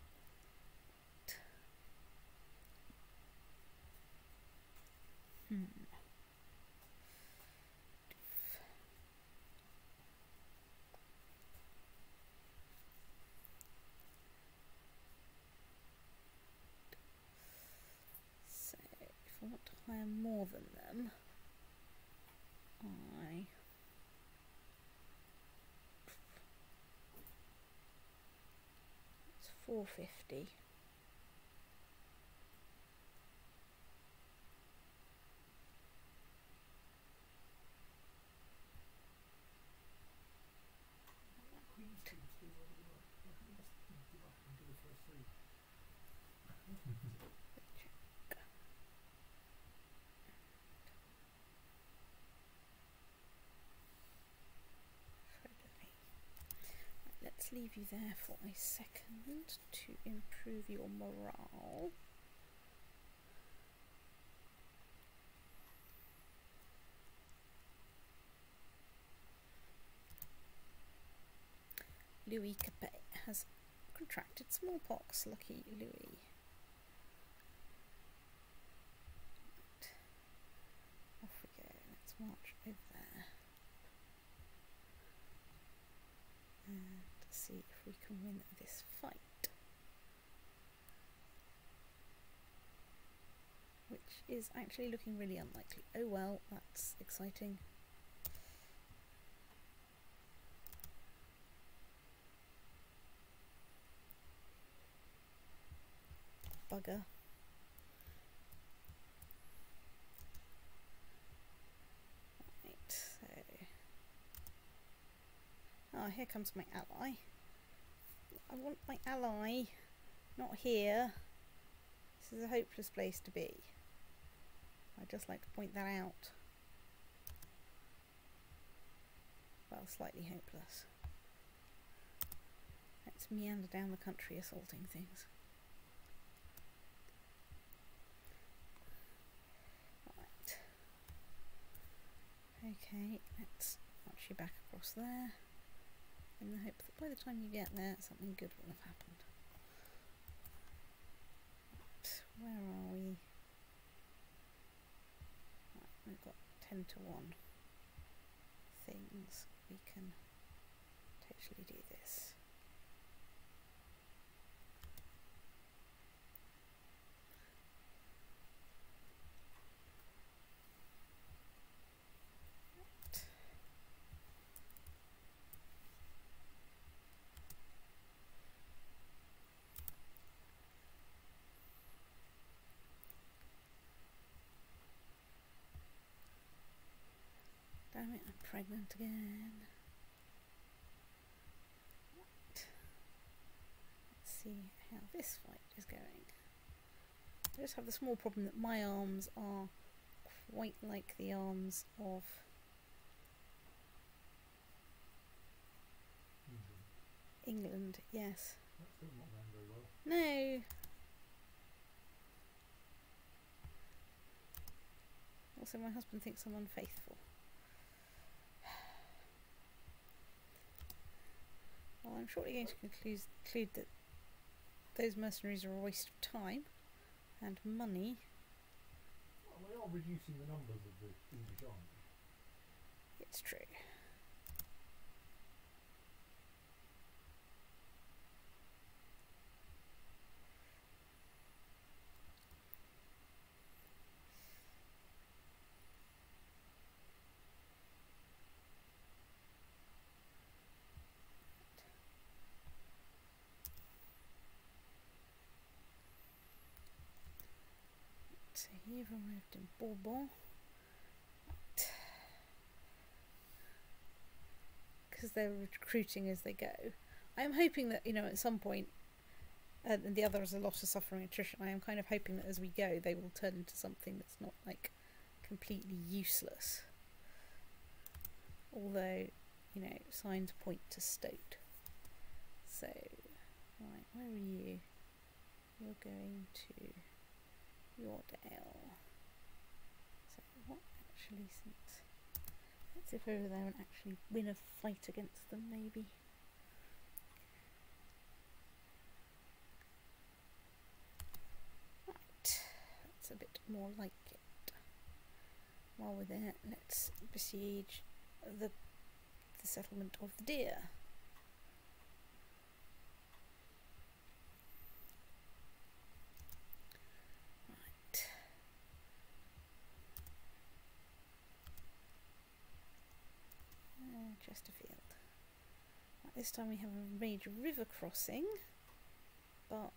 So, if I want to hire more than them, it's 450. Let's leave you there for a second to improve your morale. Louis Capet has contracted smallpox. Lucky Louis. Right. Off we go. Let's march over there and see if we can win this fight, which is actually looking really unlikely. Oh well, that's exciting. Bugger. Right, so here comes my ally. I want my ally, not here. This is a hopeless place to be. I'd just like to point that out. Well, slightly hopeless. Let's meander down the country assaulting things. Right. Okay, let's march you back across there, in the hope that by the time you get there, something good will have happened. Right, where are we? Right, we've got 10 to 1 things. We can totally do this. Damn it, I'm pregnant again. see how this fight is going. I just have the small problem that my arms are quite like the arms of England, yes. That's still not going very well. No. Also, my husband thinks I'm unfaithful. Well, I'm shortly going to conclude that those mercenaries are a waste of time and money. Well, they are reducing the numbers of the English army. It's true. So you've arrived in Bourbon. Because they're recruiting as they go. I'm hoping that, you know, at some point, and the others are a lot of suffering attrition, I am kind of hoping that as we go they will turn into something that's not like completely useless. Although, you know, signs point to Stoat. So, right, where are you? You're going to Yordale. So what actually, since let's zip over there and actually win a fight against them, maybe. Right, that's a bit more like it. While we're there, let's besiege the settlement of the deer. Chesterfield. Right, this time we have a major river crossing, but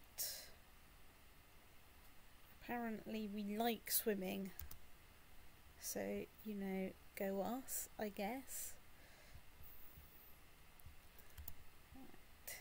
apparently we like swimming, so, you know, go us, I guess. Right.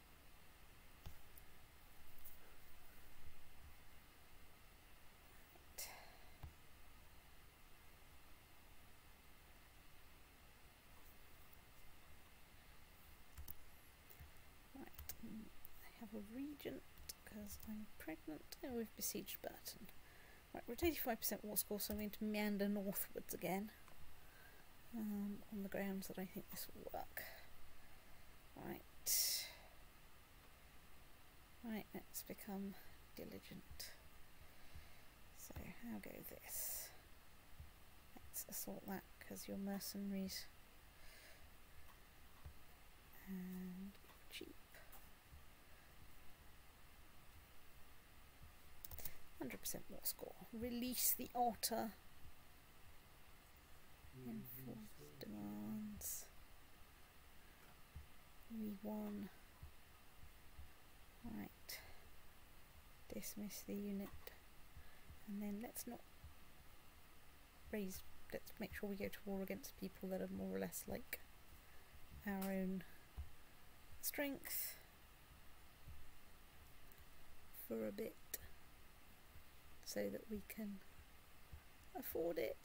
I have a regent because I'm pregnant. Oh, we've besieged Burton. Right, we're at 85% war score, so I'm going to meander northwards again. On the grounds that I think this will work. Right. Right, let's become diligent. So, how go this? Let's assault that because you're mercenaries. And cheap. 100% war score. Release the otter. Enforce demands. We won. Right. Dismiss the unit. And then let's not raise. Let's make sure we go to war against people that are more or less like our own strength for a bit, so that we can afford it.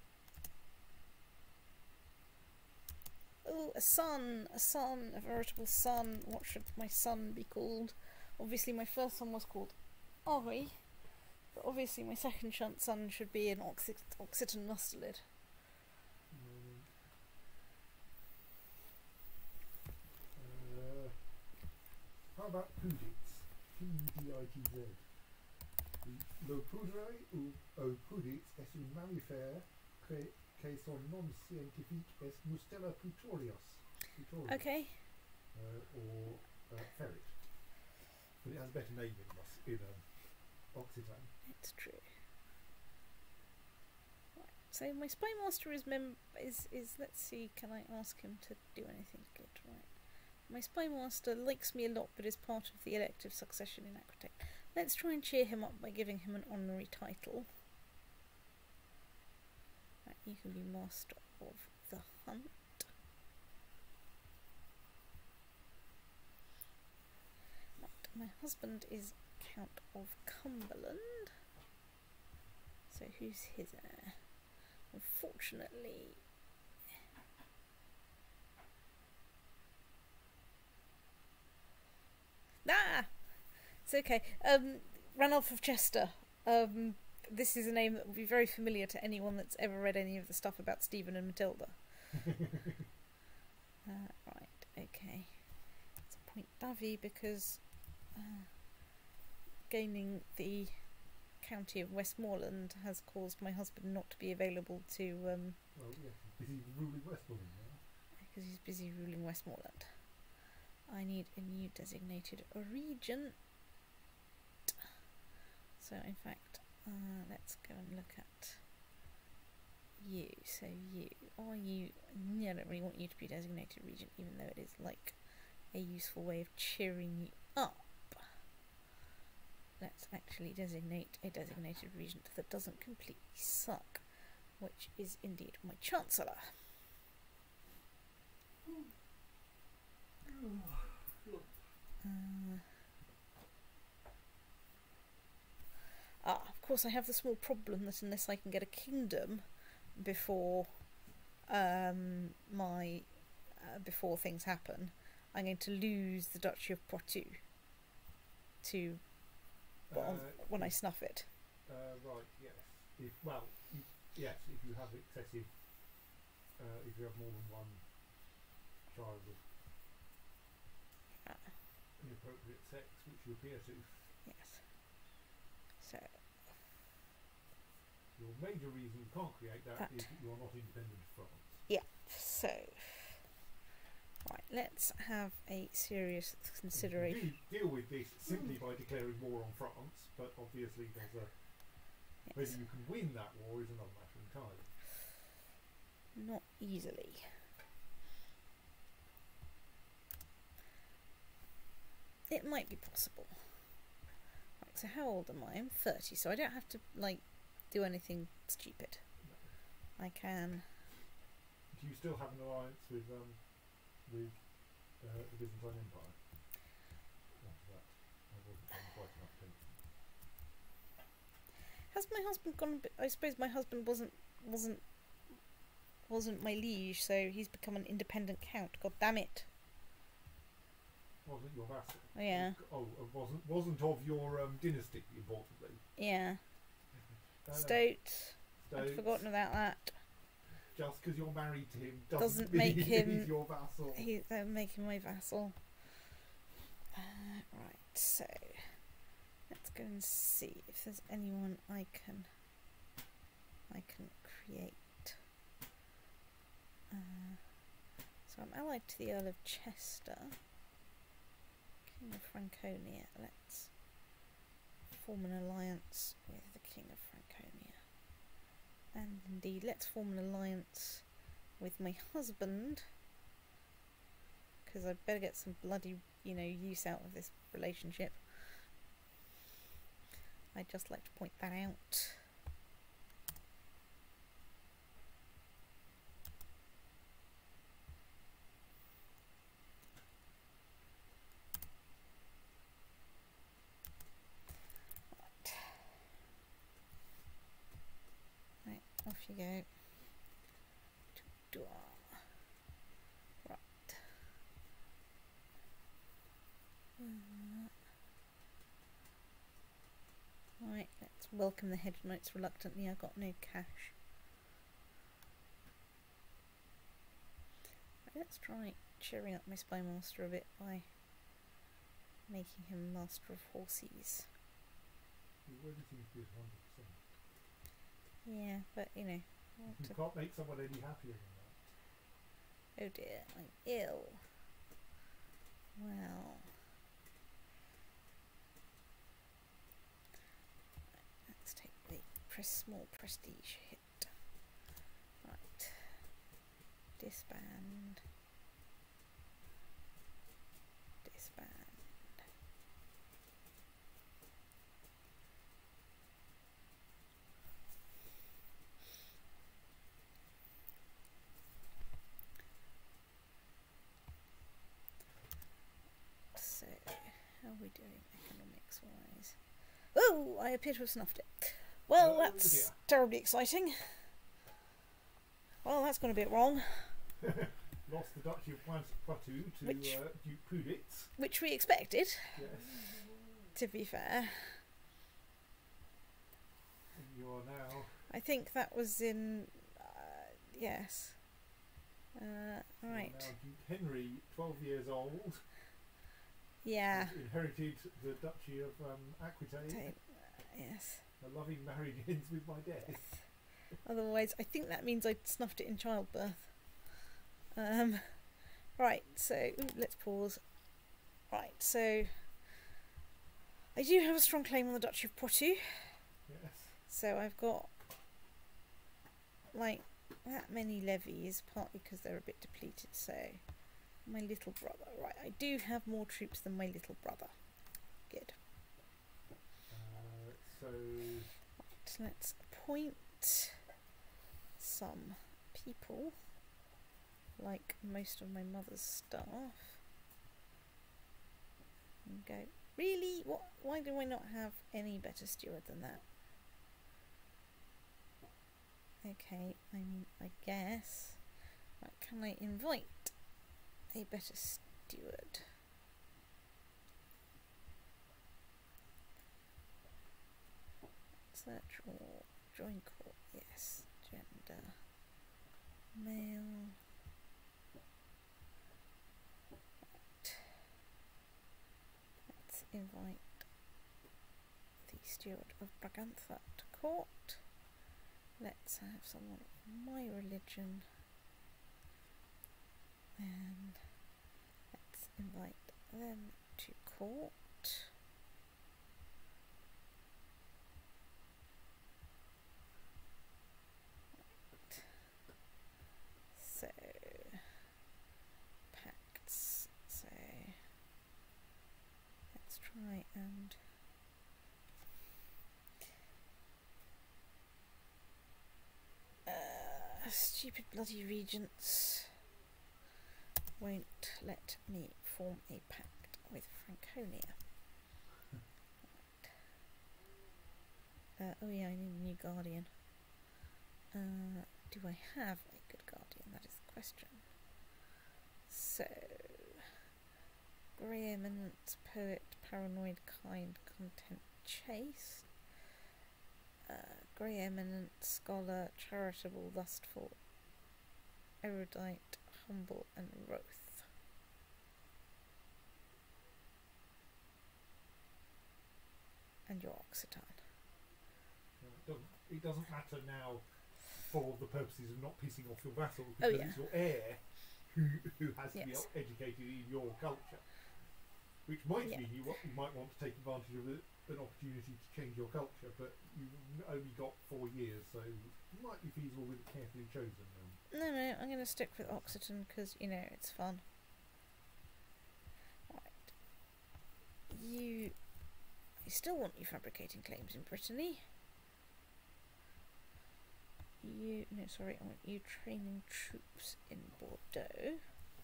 Oh, a son, a veritable son. What should my son be called? Obviously my first son was called Henri, but obviously my second son should be an Occitan mustelid. How about Puditz? P-U-D-I-T-Z. Lo poudre ou au Puditz est un mammifère que son nom scientifique est Mustela putorius. Okay. Or ferret. But it has a better name in Occitan. It's true. Right. So my spy master is let's see, can I ask him to do anything good? Right. My spy master likes me a lot, but is part of the elective succession in Aquitaine. Let's try and cheer him up by giving him an honorary title. Right, you can be master of the hunt. Right, my husband is Count of Cumberland. So who's his heir? Unfortunately, it's okay. Ranulph of Chester. This is a name that will be very familiar to anyone that's ever read any of the stuff about Stephen and Matilda. Right, okay. It's a point Davy because gaining the county of Westmoreland has caused my husband not to be available to... well, yes, he's busy ruling Westmoreland now. Because he's busy ruling Westmoreland. I need a new designated regent. So, in fact, let's go and look at you. So, you. Are you... I don't really want you to be designated regent, even though it is, like, a useful way of cheering you up. Let's actually designate a designated regent that doesn't completely suck, which is indeed my Chancellor. Of course I have the small problem that unless I can get a kingdom before before things happen, I'm going to lose the Duchy of Poitou to when I snuff it. Right, yes. Yes, if you have excessive, if you have more than one child of inappropriate sex, which you appear to. Yes. So. Your major reason you can't create that is that you're not independent of France. Yeah, so. Right, let's have a serious consideration. You deal with this simply by declaring war on France, but obviously there's a... Yes. Whether you can win that war is another matter entirely. Not easily. It might be possible. Right, so how old am I? I'm 30, so I don't have to, like, do anything stupid. No. I can... Do you still have an alliance with the Byzantine Empire? After that, I wasn't paying quite enough attention. Has my husband gone? I suppose my husband wasn't my liege, so he's become an independent count. God damn it! Wasn't your vassal? Oh, yeah. Oh, wasn't of your dynasty, importantly. Yeah. Stoat. I'd forgotten about that. Just because you're married to him doesn't make mean him he's your vassal. Don't make him my vassal. Right, so let's go and see if there's anyone I can create. So I'm allied to the Earl of Chester, King of Franconia. Let's form an alliance with the King of Franconia. And indeed, let's form an alliance with my husband, because I'd better get some bloody, use out of this relationship. I'd just like to point that out. Off you go. Right. Right, let's welcome the hedge knights reluctantly. I've got no cash. Right, let's try cheering up my spy master a bit by making him master of horses. Your wedding seems to be 100%. Yeah, but you can't make someone any happier than that. Oh dear, I'm ill. Well, let's take the small prestige hit. Right, disband. So, how are we we doing economics wise? Oh, I appear to have snuffed it. Well, that's terribly exciting. Well, that's gone a bit wrong. Lost the Duchy of Poitou to Duke Henry. Which we expected. Yes. To be fair. And you are now. I think that was in. Yes. Right. Now Duke Henry, 12 years old. Yeah. Inherited the Duchy of Aquitaine. Yes. A loving marriage ends with my death. Otherwise, I think that means I snuffed it in childbirth. Right, so let's pause. Right, so I do have a strong claim on the Duchy of Poitou. Yes. So I've got like that many levies, partly because they're a bit depleted. So my little brother, right? I do have more troops than my little brother. Good. So right, let's appoint some people, like most of my mother's staff, and go, really? What? Why do I not have any better steward than that? Okay, I mean, I guess. Right, can I invite a better steward? Search or join court? Yes. Gender. Male. Right. Let's invite the steward of Bragantha to court. Let's have someone of my religion. And let's invite them to court. So, pacts. So, let's try and stupid bloody regents won't let me form a pact with Franconia. Right. Oh yeah, I need a new guardian. Do I have a good guardian? That is the question. So, grey eminence, poet, paranoid, kind, content, chaste. Grey eminence, scholar, charitable, lustful, erudite, humble, and wroth. And you're Occitan. It doesn't matter now for the purposes of not pissing off your vassals, because it's your heir who has to be educated in your culture. Which might mean you might want to take advantage of an opportunity to change your culture, but you've only got 4 years, so it might be feasible with it carefully chosen. No, I'm going to stick with Occitan because, you know, it's fun. Right. I still want you fabricating claims in Brittany. I want you training troops in Bordeaux.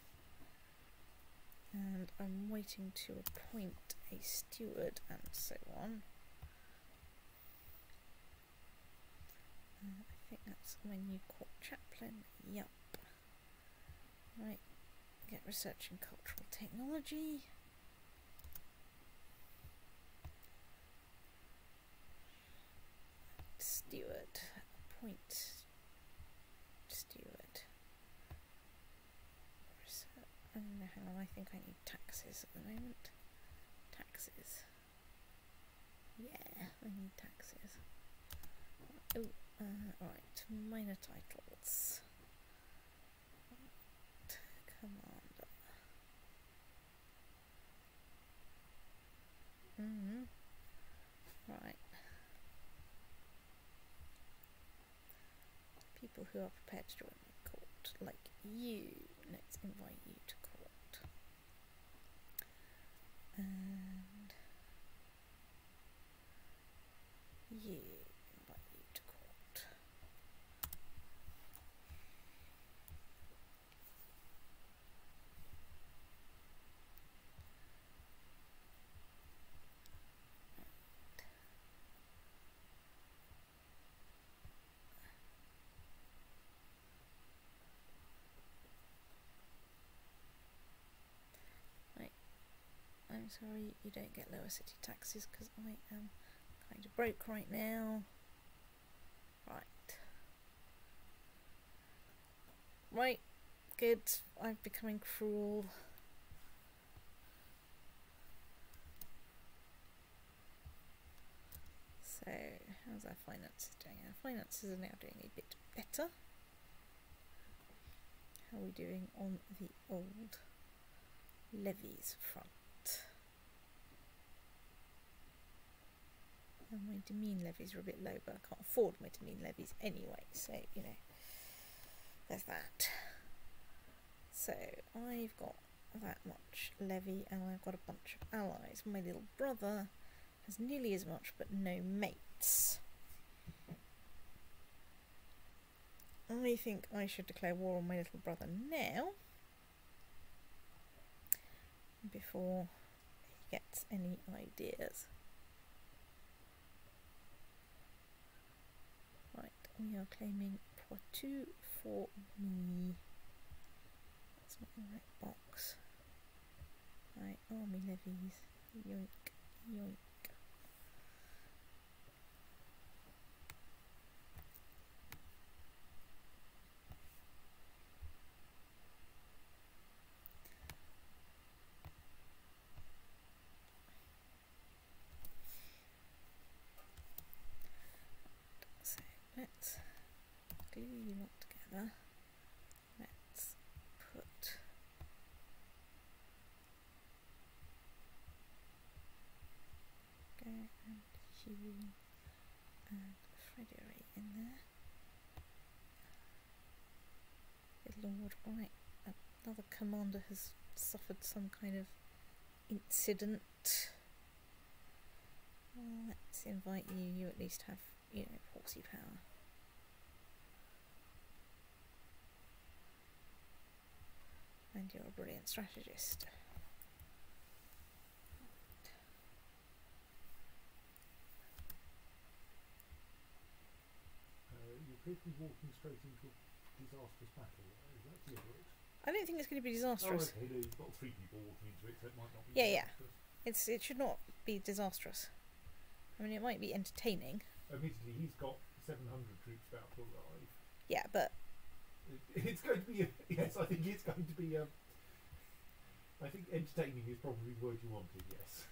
And I'm waiting to appoint a steward and so on. I think that's my new court chaplain. Yup. Right. Get research in cultural technology. Steward. Appoint steward. Hang on, I think I need taxes at the moment. Taxes. Yeah, I need taxes. Oh, right, minor titles. Right. Commander. Right. People who are prepared to join my court, like you. Let's invite you to court. And you, invite you to court. I'm sorry, you don't get lower city taxes because I am kind of broke right now. Right. Right, good. I'm becoming cruel. So, how's our finances doing? Our finances are now doing a bit better. How are we doing on the old levies front? And my demesne levies are a bit low, but I can't afford my demesne levies anyway, so, you know, there's that. So, I've got that much levy, and I've got a bunch of allies. My little brother has nearly as much, but no mates. I think I should declare war on my little brother now, before he gets any ideas. Right, we are claiming Poitou for me. That's not the right box. Right, army levies. Yoink, yoink. So let's glue you lot together. Let's put and Hugh and Frederick in there. Good lord, right, another commander has suffered some kind of incident. Well, let's invite you, you at least have, you know, horsey power. And you're a brilliant strategist. You appear to be walking straight into a disastrous battle. Is that your word? I don't think it's going to be disastrous. Oh, okay, no, you've got 3 people walking into it, so it might not be Yeah, disastrous. it should not be disastrous. I mean, it might be entertaining. Admittedly, he's got 700 troops about to arrive. Yeah, but It's going to be, yes, I think it's going to be, I think entertaining is probably the word you wanted, yes.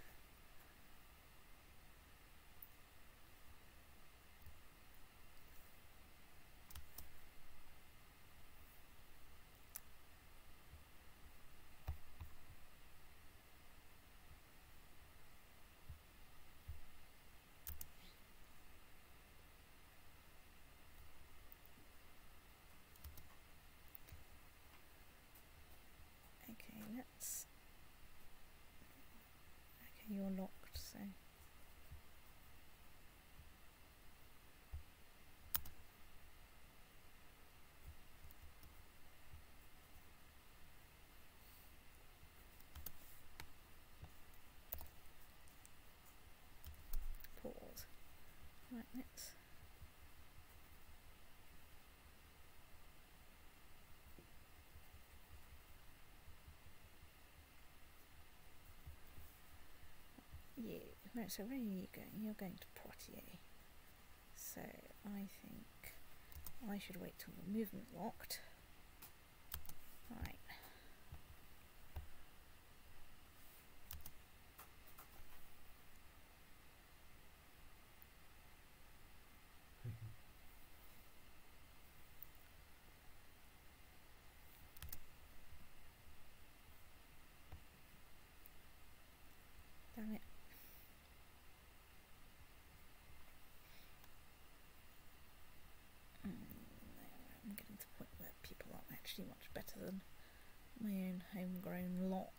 okay, let's. Okay, you're locked, so. Pause. Right, let's. You. Right, so where are you going? You're going to Poitiers. So I think I should wait till the movement locked. Right. Damn it. I'm getting to the point where people aren't actually much better than my own homegrown lot.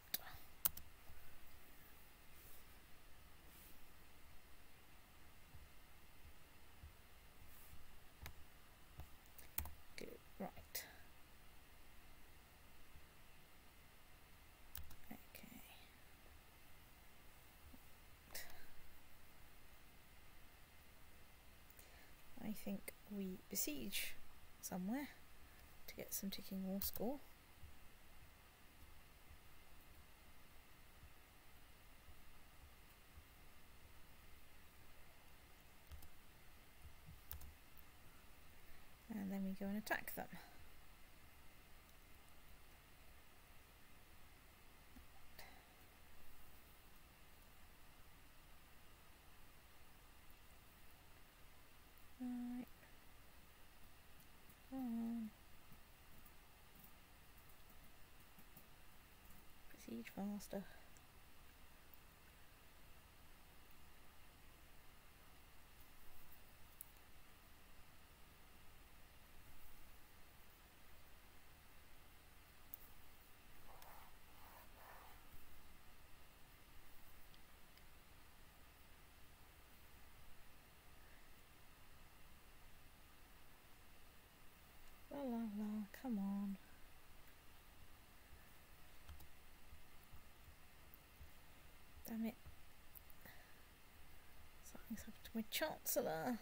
Good, right. Okay. I think we besiege somewhere to get some ticking war score. go and attack them. Right. Come on. Besiege faster. La la la, come on. Damn it. Something's happened to my Chancellor.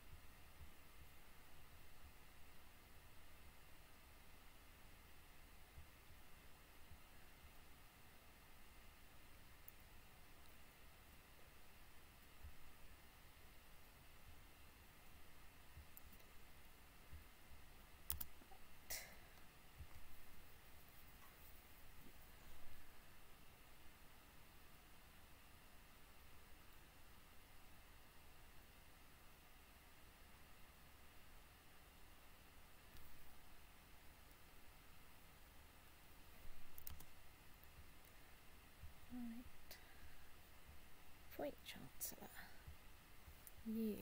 Right. Point Chancellor. You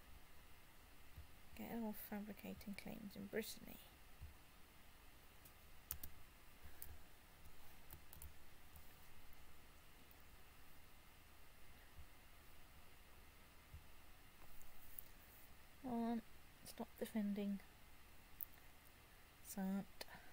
get off fabricating claims in Brittany. On, stop defending. Sant.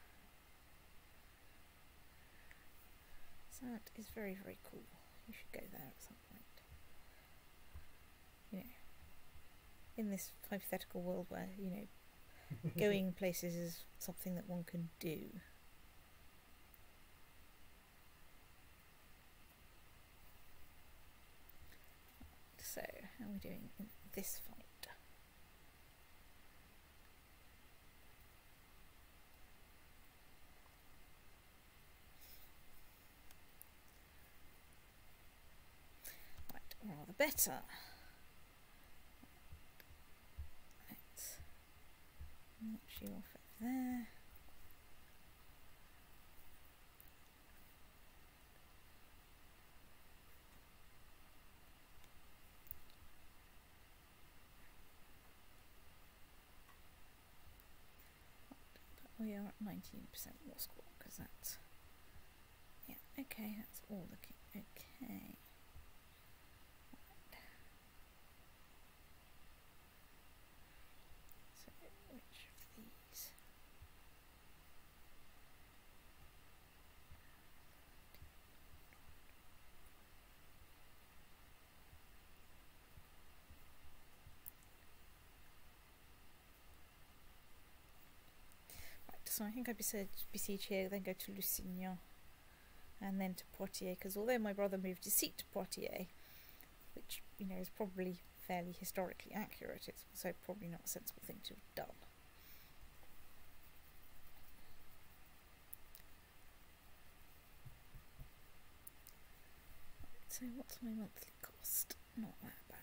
Sant is very, very cool. You should go there at some point. You know, in this hypothetical world where, you know, going places is something that one can do. So, how are we doing in this fight? Right, rather better. Let's march you off over there. We are at 19% war score because that's, yeah, okay, that's all looking okay. Right. So, which of these? So I think I'd besiege here, then go to Lusignan, and then to Poitiers, because although my brother moved his seat to Poitiers, which, you know, is probably fairly historically accurate, it's also probably not a sensible thing to have done. So what's my monthly cost? Not that bad.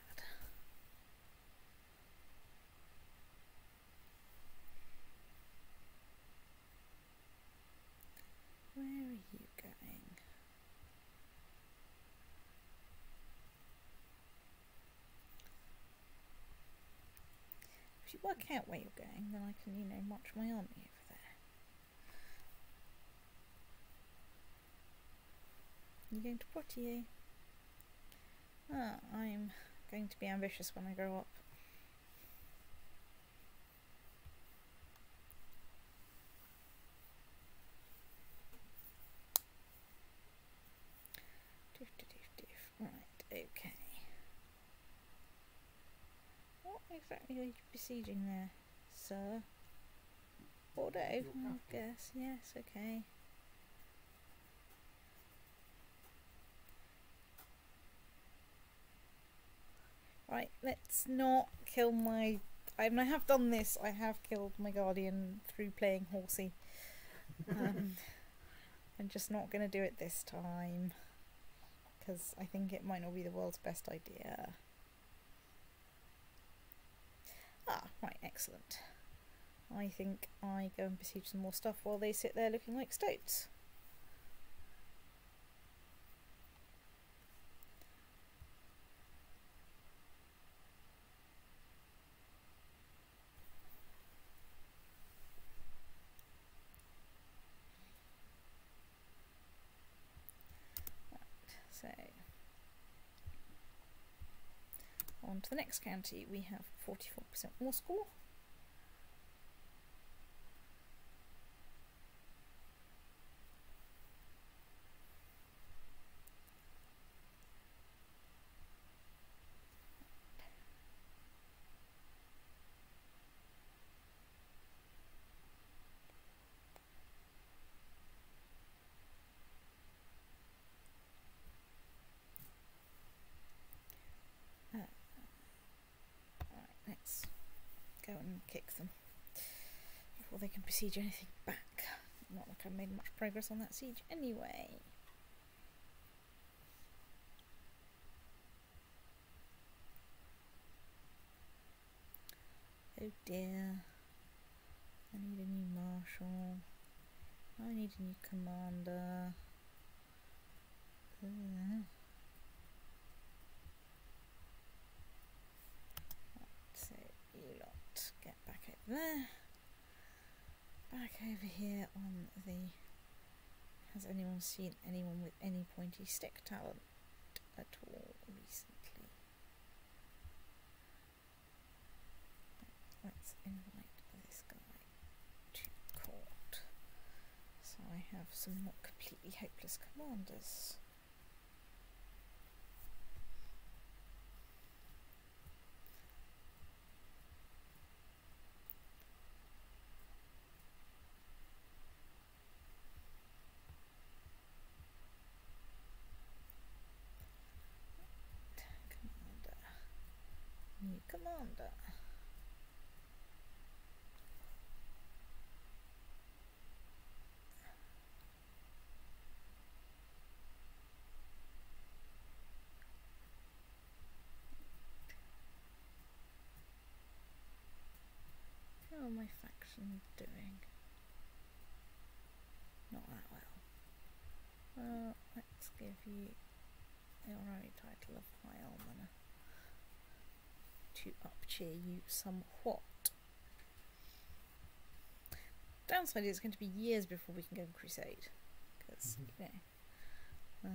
Where are you going? If you work out where you're going, then I can, you know, march my army over there. You're going to Poitiers? Ah, I'm going to be ambitious when I grow up. Right, okay. What exactly are you besieging there, sir? Bordeaux, I guess. Yes, okay. Right, let's not kill my I mean, I have done this. I have killed my guardian through playing horsey. I'm just not going to do it this time, because I think it might not be the world's best idea. Ah, right, excellent. I think I go and besiege some more stuff while they sit there looking like stoats. So, on to the next county. We have 44% war score. Let's go and kick them before they can besiege anything back. Not like I've made much progress on that siege anyway. Oh dear. I need a new marshal. I need a new commander. So you lot get back over there. Back over here on the... Has anyone seen anyone with any pointy stick talent at all recently? Let's invite this guy to court. So I have some not completely hopeless commanders. New commander. How are my factions doing? Not that well. Well, let's give you the honorary title of High Almoner to upcheer you somewhat. Downside is it's going to be years before we can go and crusade, because you know.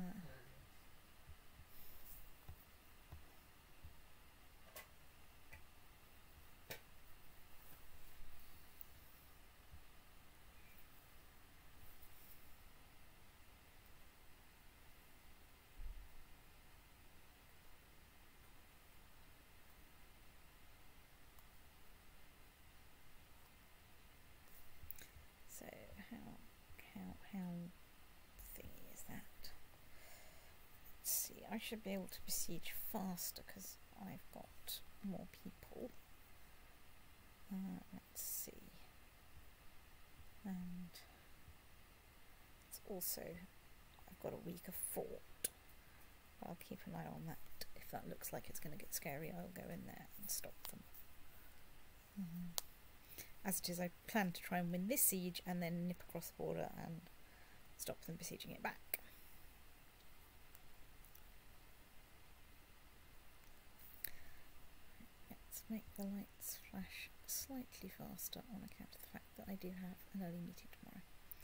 So how thingy is that? Let's see. I should be able to besiege faster because I've got more people. Let's see. And it's also, I've got a weaker fort. I'll keep an eye on that. If that looks like it's going to get scary, I'll go in there and stop them. As it is, I plan to try and win this siege and then nip across the border and stop them besieging it back. Let's make the lights flash slightly faster on account of the fact that I do have an early meeting tomorrow.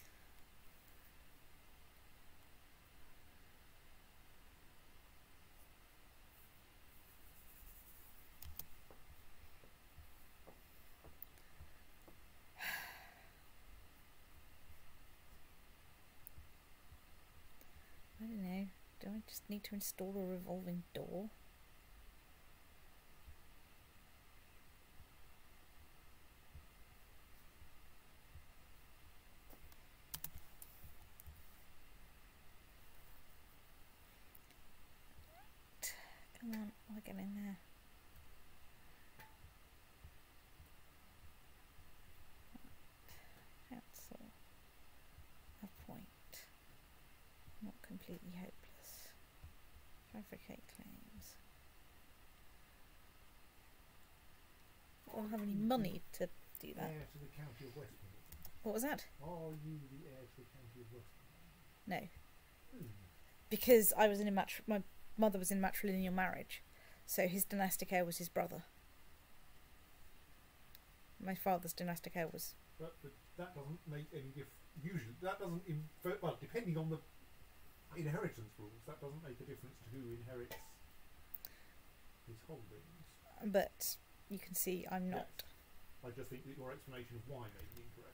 I don't know, do I just need to install a revolving door? Come on, I'll get in there. don't have any money to do that. Heir to the County of Westmoreland. What was that? Are you the heir to the County of Westmoreland? No, Hmm. because I was in a my mother was in matrilineal marriage, so his dynastic heir was his brother. My father's dynastic heir was. But that doesn't make any difference. Usually, that doesn't infer. Well, depending on the inheritance rules, that doesn't make a difference to who inherits his holdings. But you can see I'm not. Yes. I just think that your explanation of why may be incorrect.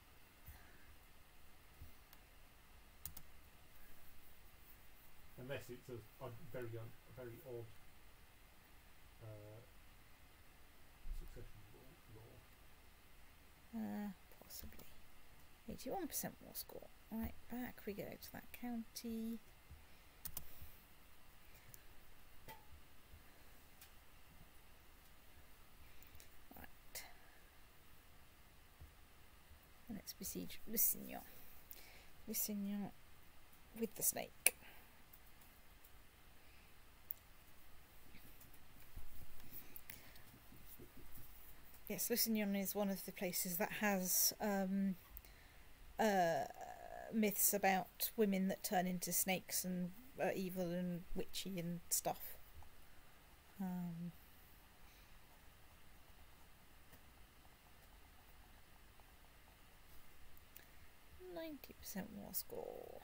Unless it's a very odd succession law. Possibly. 81% war score. Right, back we go to that county. Right. And let's besiege Lusignan. Lusignan with the snake. Yes, Lusignan is one of the places that has myths about women that turn into snakes and are evil and witchy and stuff. 90% war score.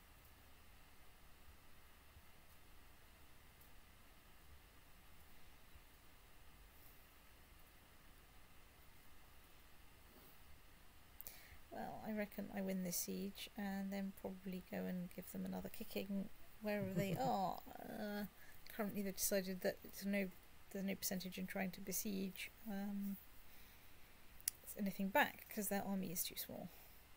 Well, I reckon I win this siege and then probably go and give them another kicking wherever they are. Currently they've decided that there's no percentage in trying to besiege anything back because their army is too small.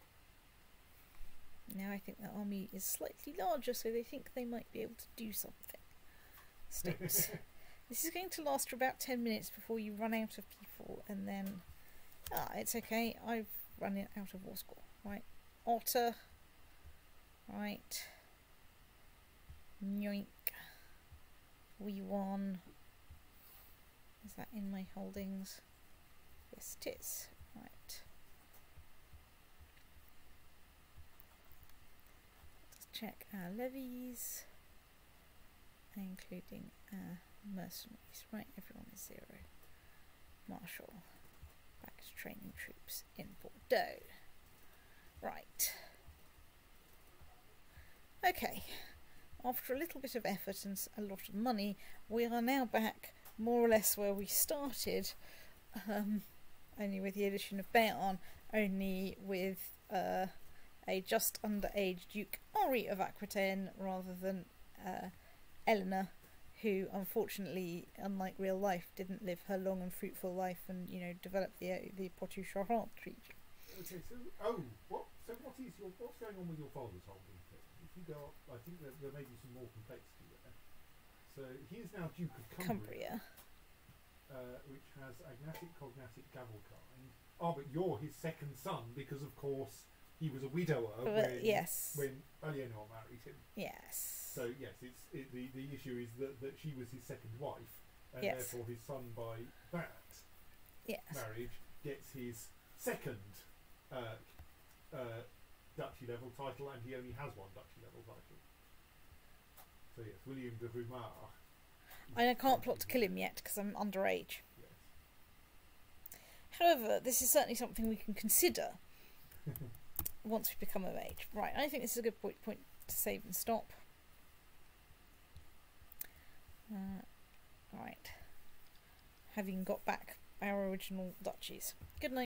Now I think their army is slightly larger, so they think they might be able to do something. Sticks. This is going to last for about 10 minutes before you run out of people, and then... it's okay, I've run out of war score. Right, Otter. Right. Yoink. We won. Is that in my holdings? Yes, it is. Right. Let's check our levies, including our mercenaries. Right, everyone is 0. Marshal. Back to training troops in Bordeaux. Right. Okay. After a little bit of effort and a lot of money, we are now back more or less where we started, only with the addition of Béarn, only with a just underage Duke Henry of Aquitaine rather than Eleanor, who unfortunately, unlike real life, didn't live her long and fruitful life and, you know, develop the Poitou Charente region. Okay, so what's going on with your father's holding? If you go up, I think there may be some more complexity there. So he is now Duke of Cumbria. Which has agnatic, cognatic, gavelkind. Oh, but you're his second son because, of course, he was a widower when Eleanor married him. Yes. So yes, the issue is that she was his second wife, and therefore his son by that marriage gets his second duchy level title, and he only has one duchy level title. So yes, William de Rumar. I can't plot to kill him yet because I'm underage. Yes. However, this is certainly something we can consider once we become of age. Right, I think this is a good point to save and stop. Right. Having got back our original duchies. Good night.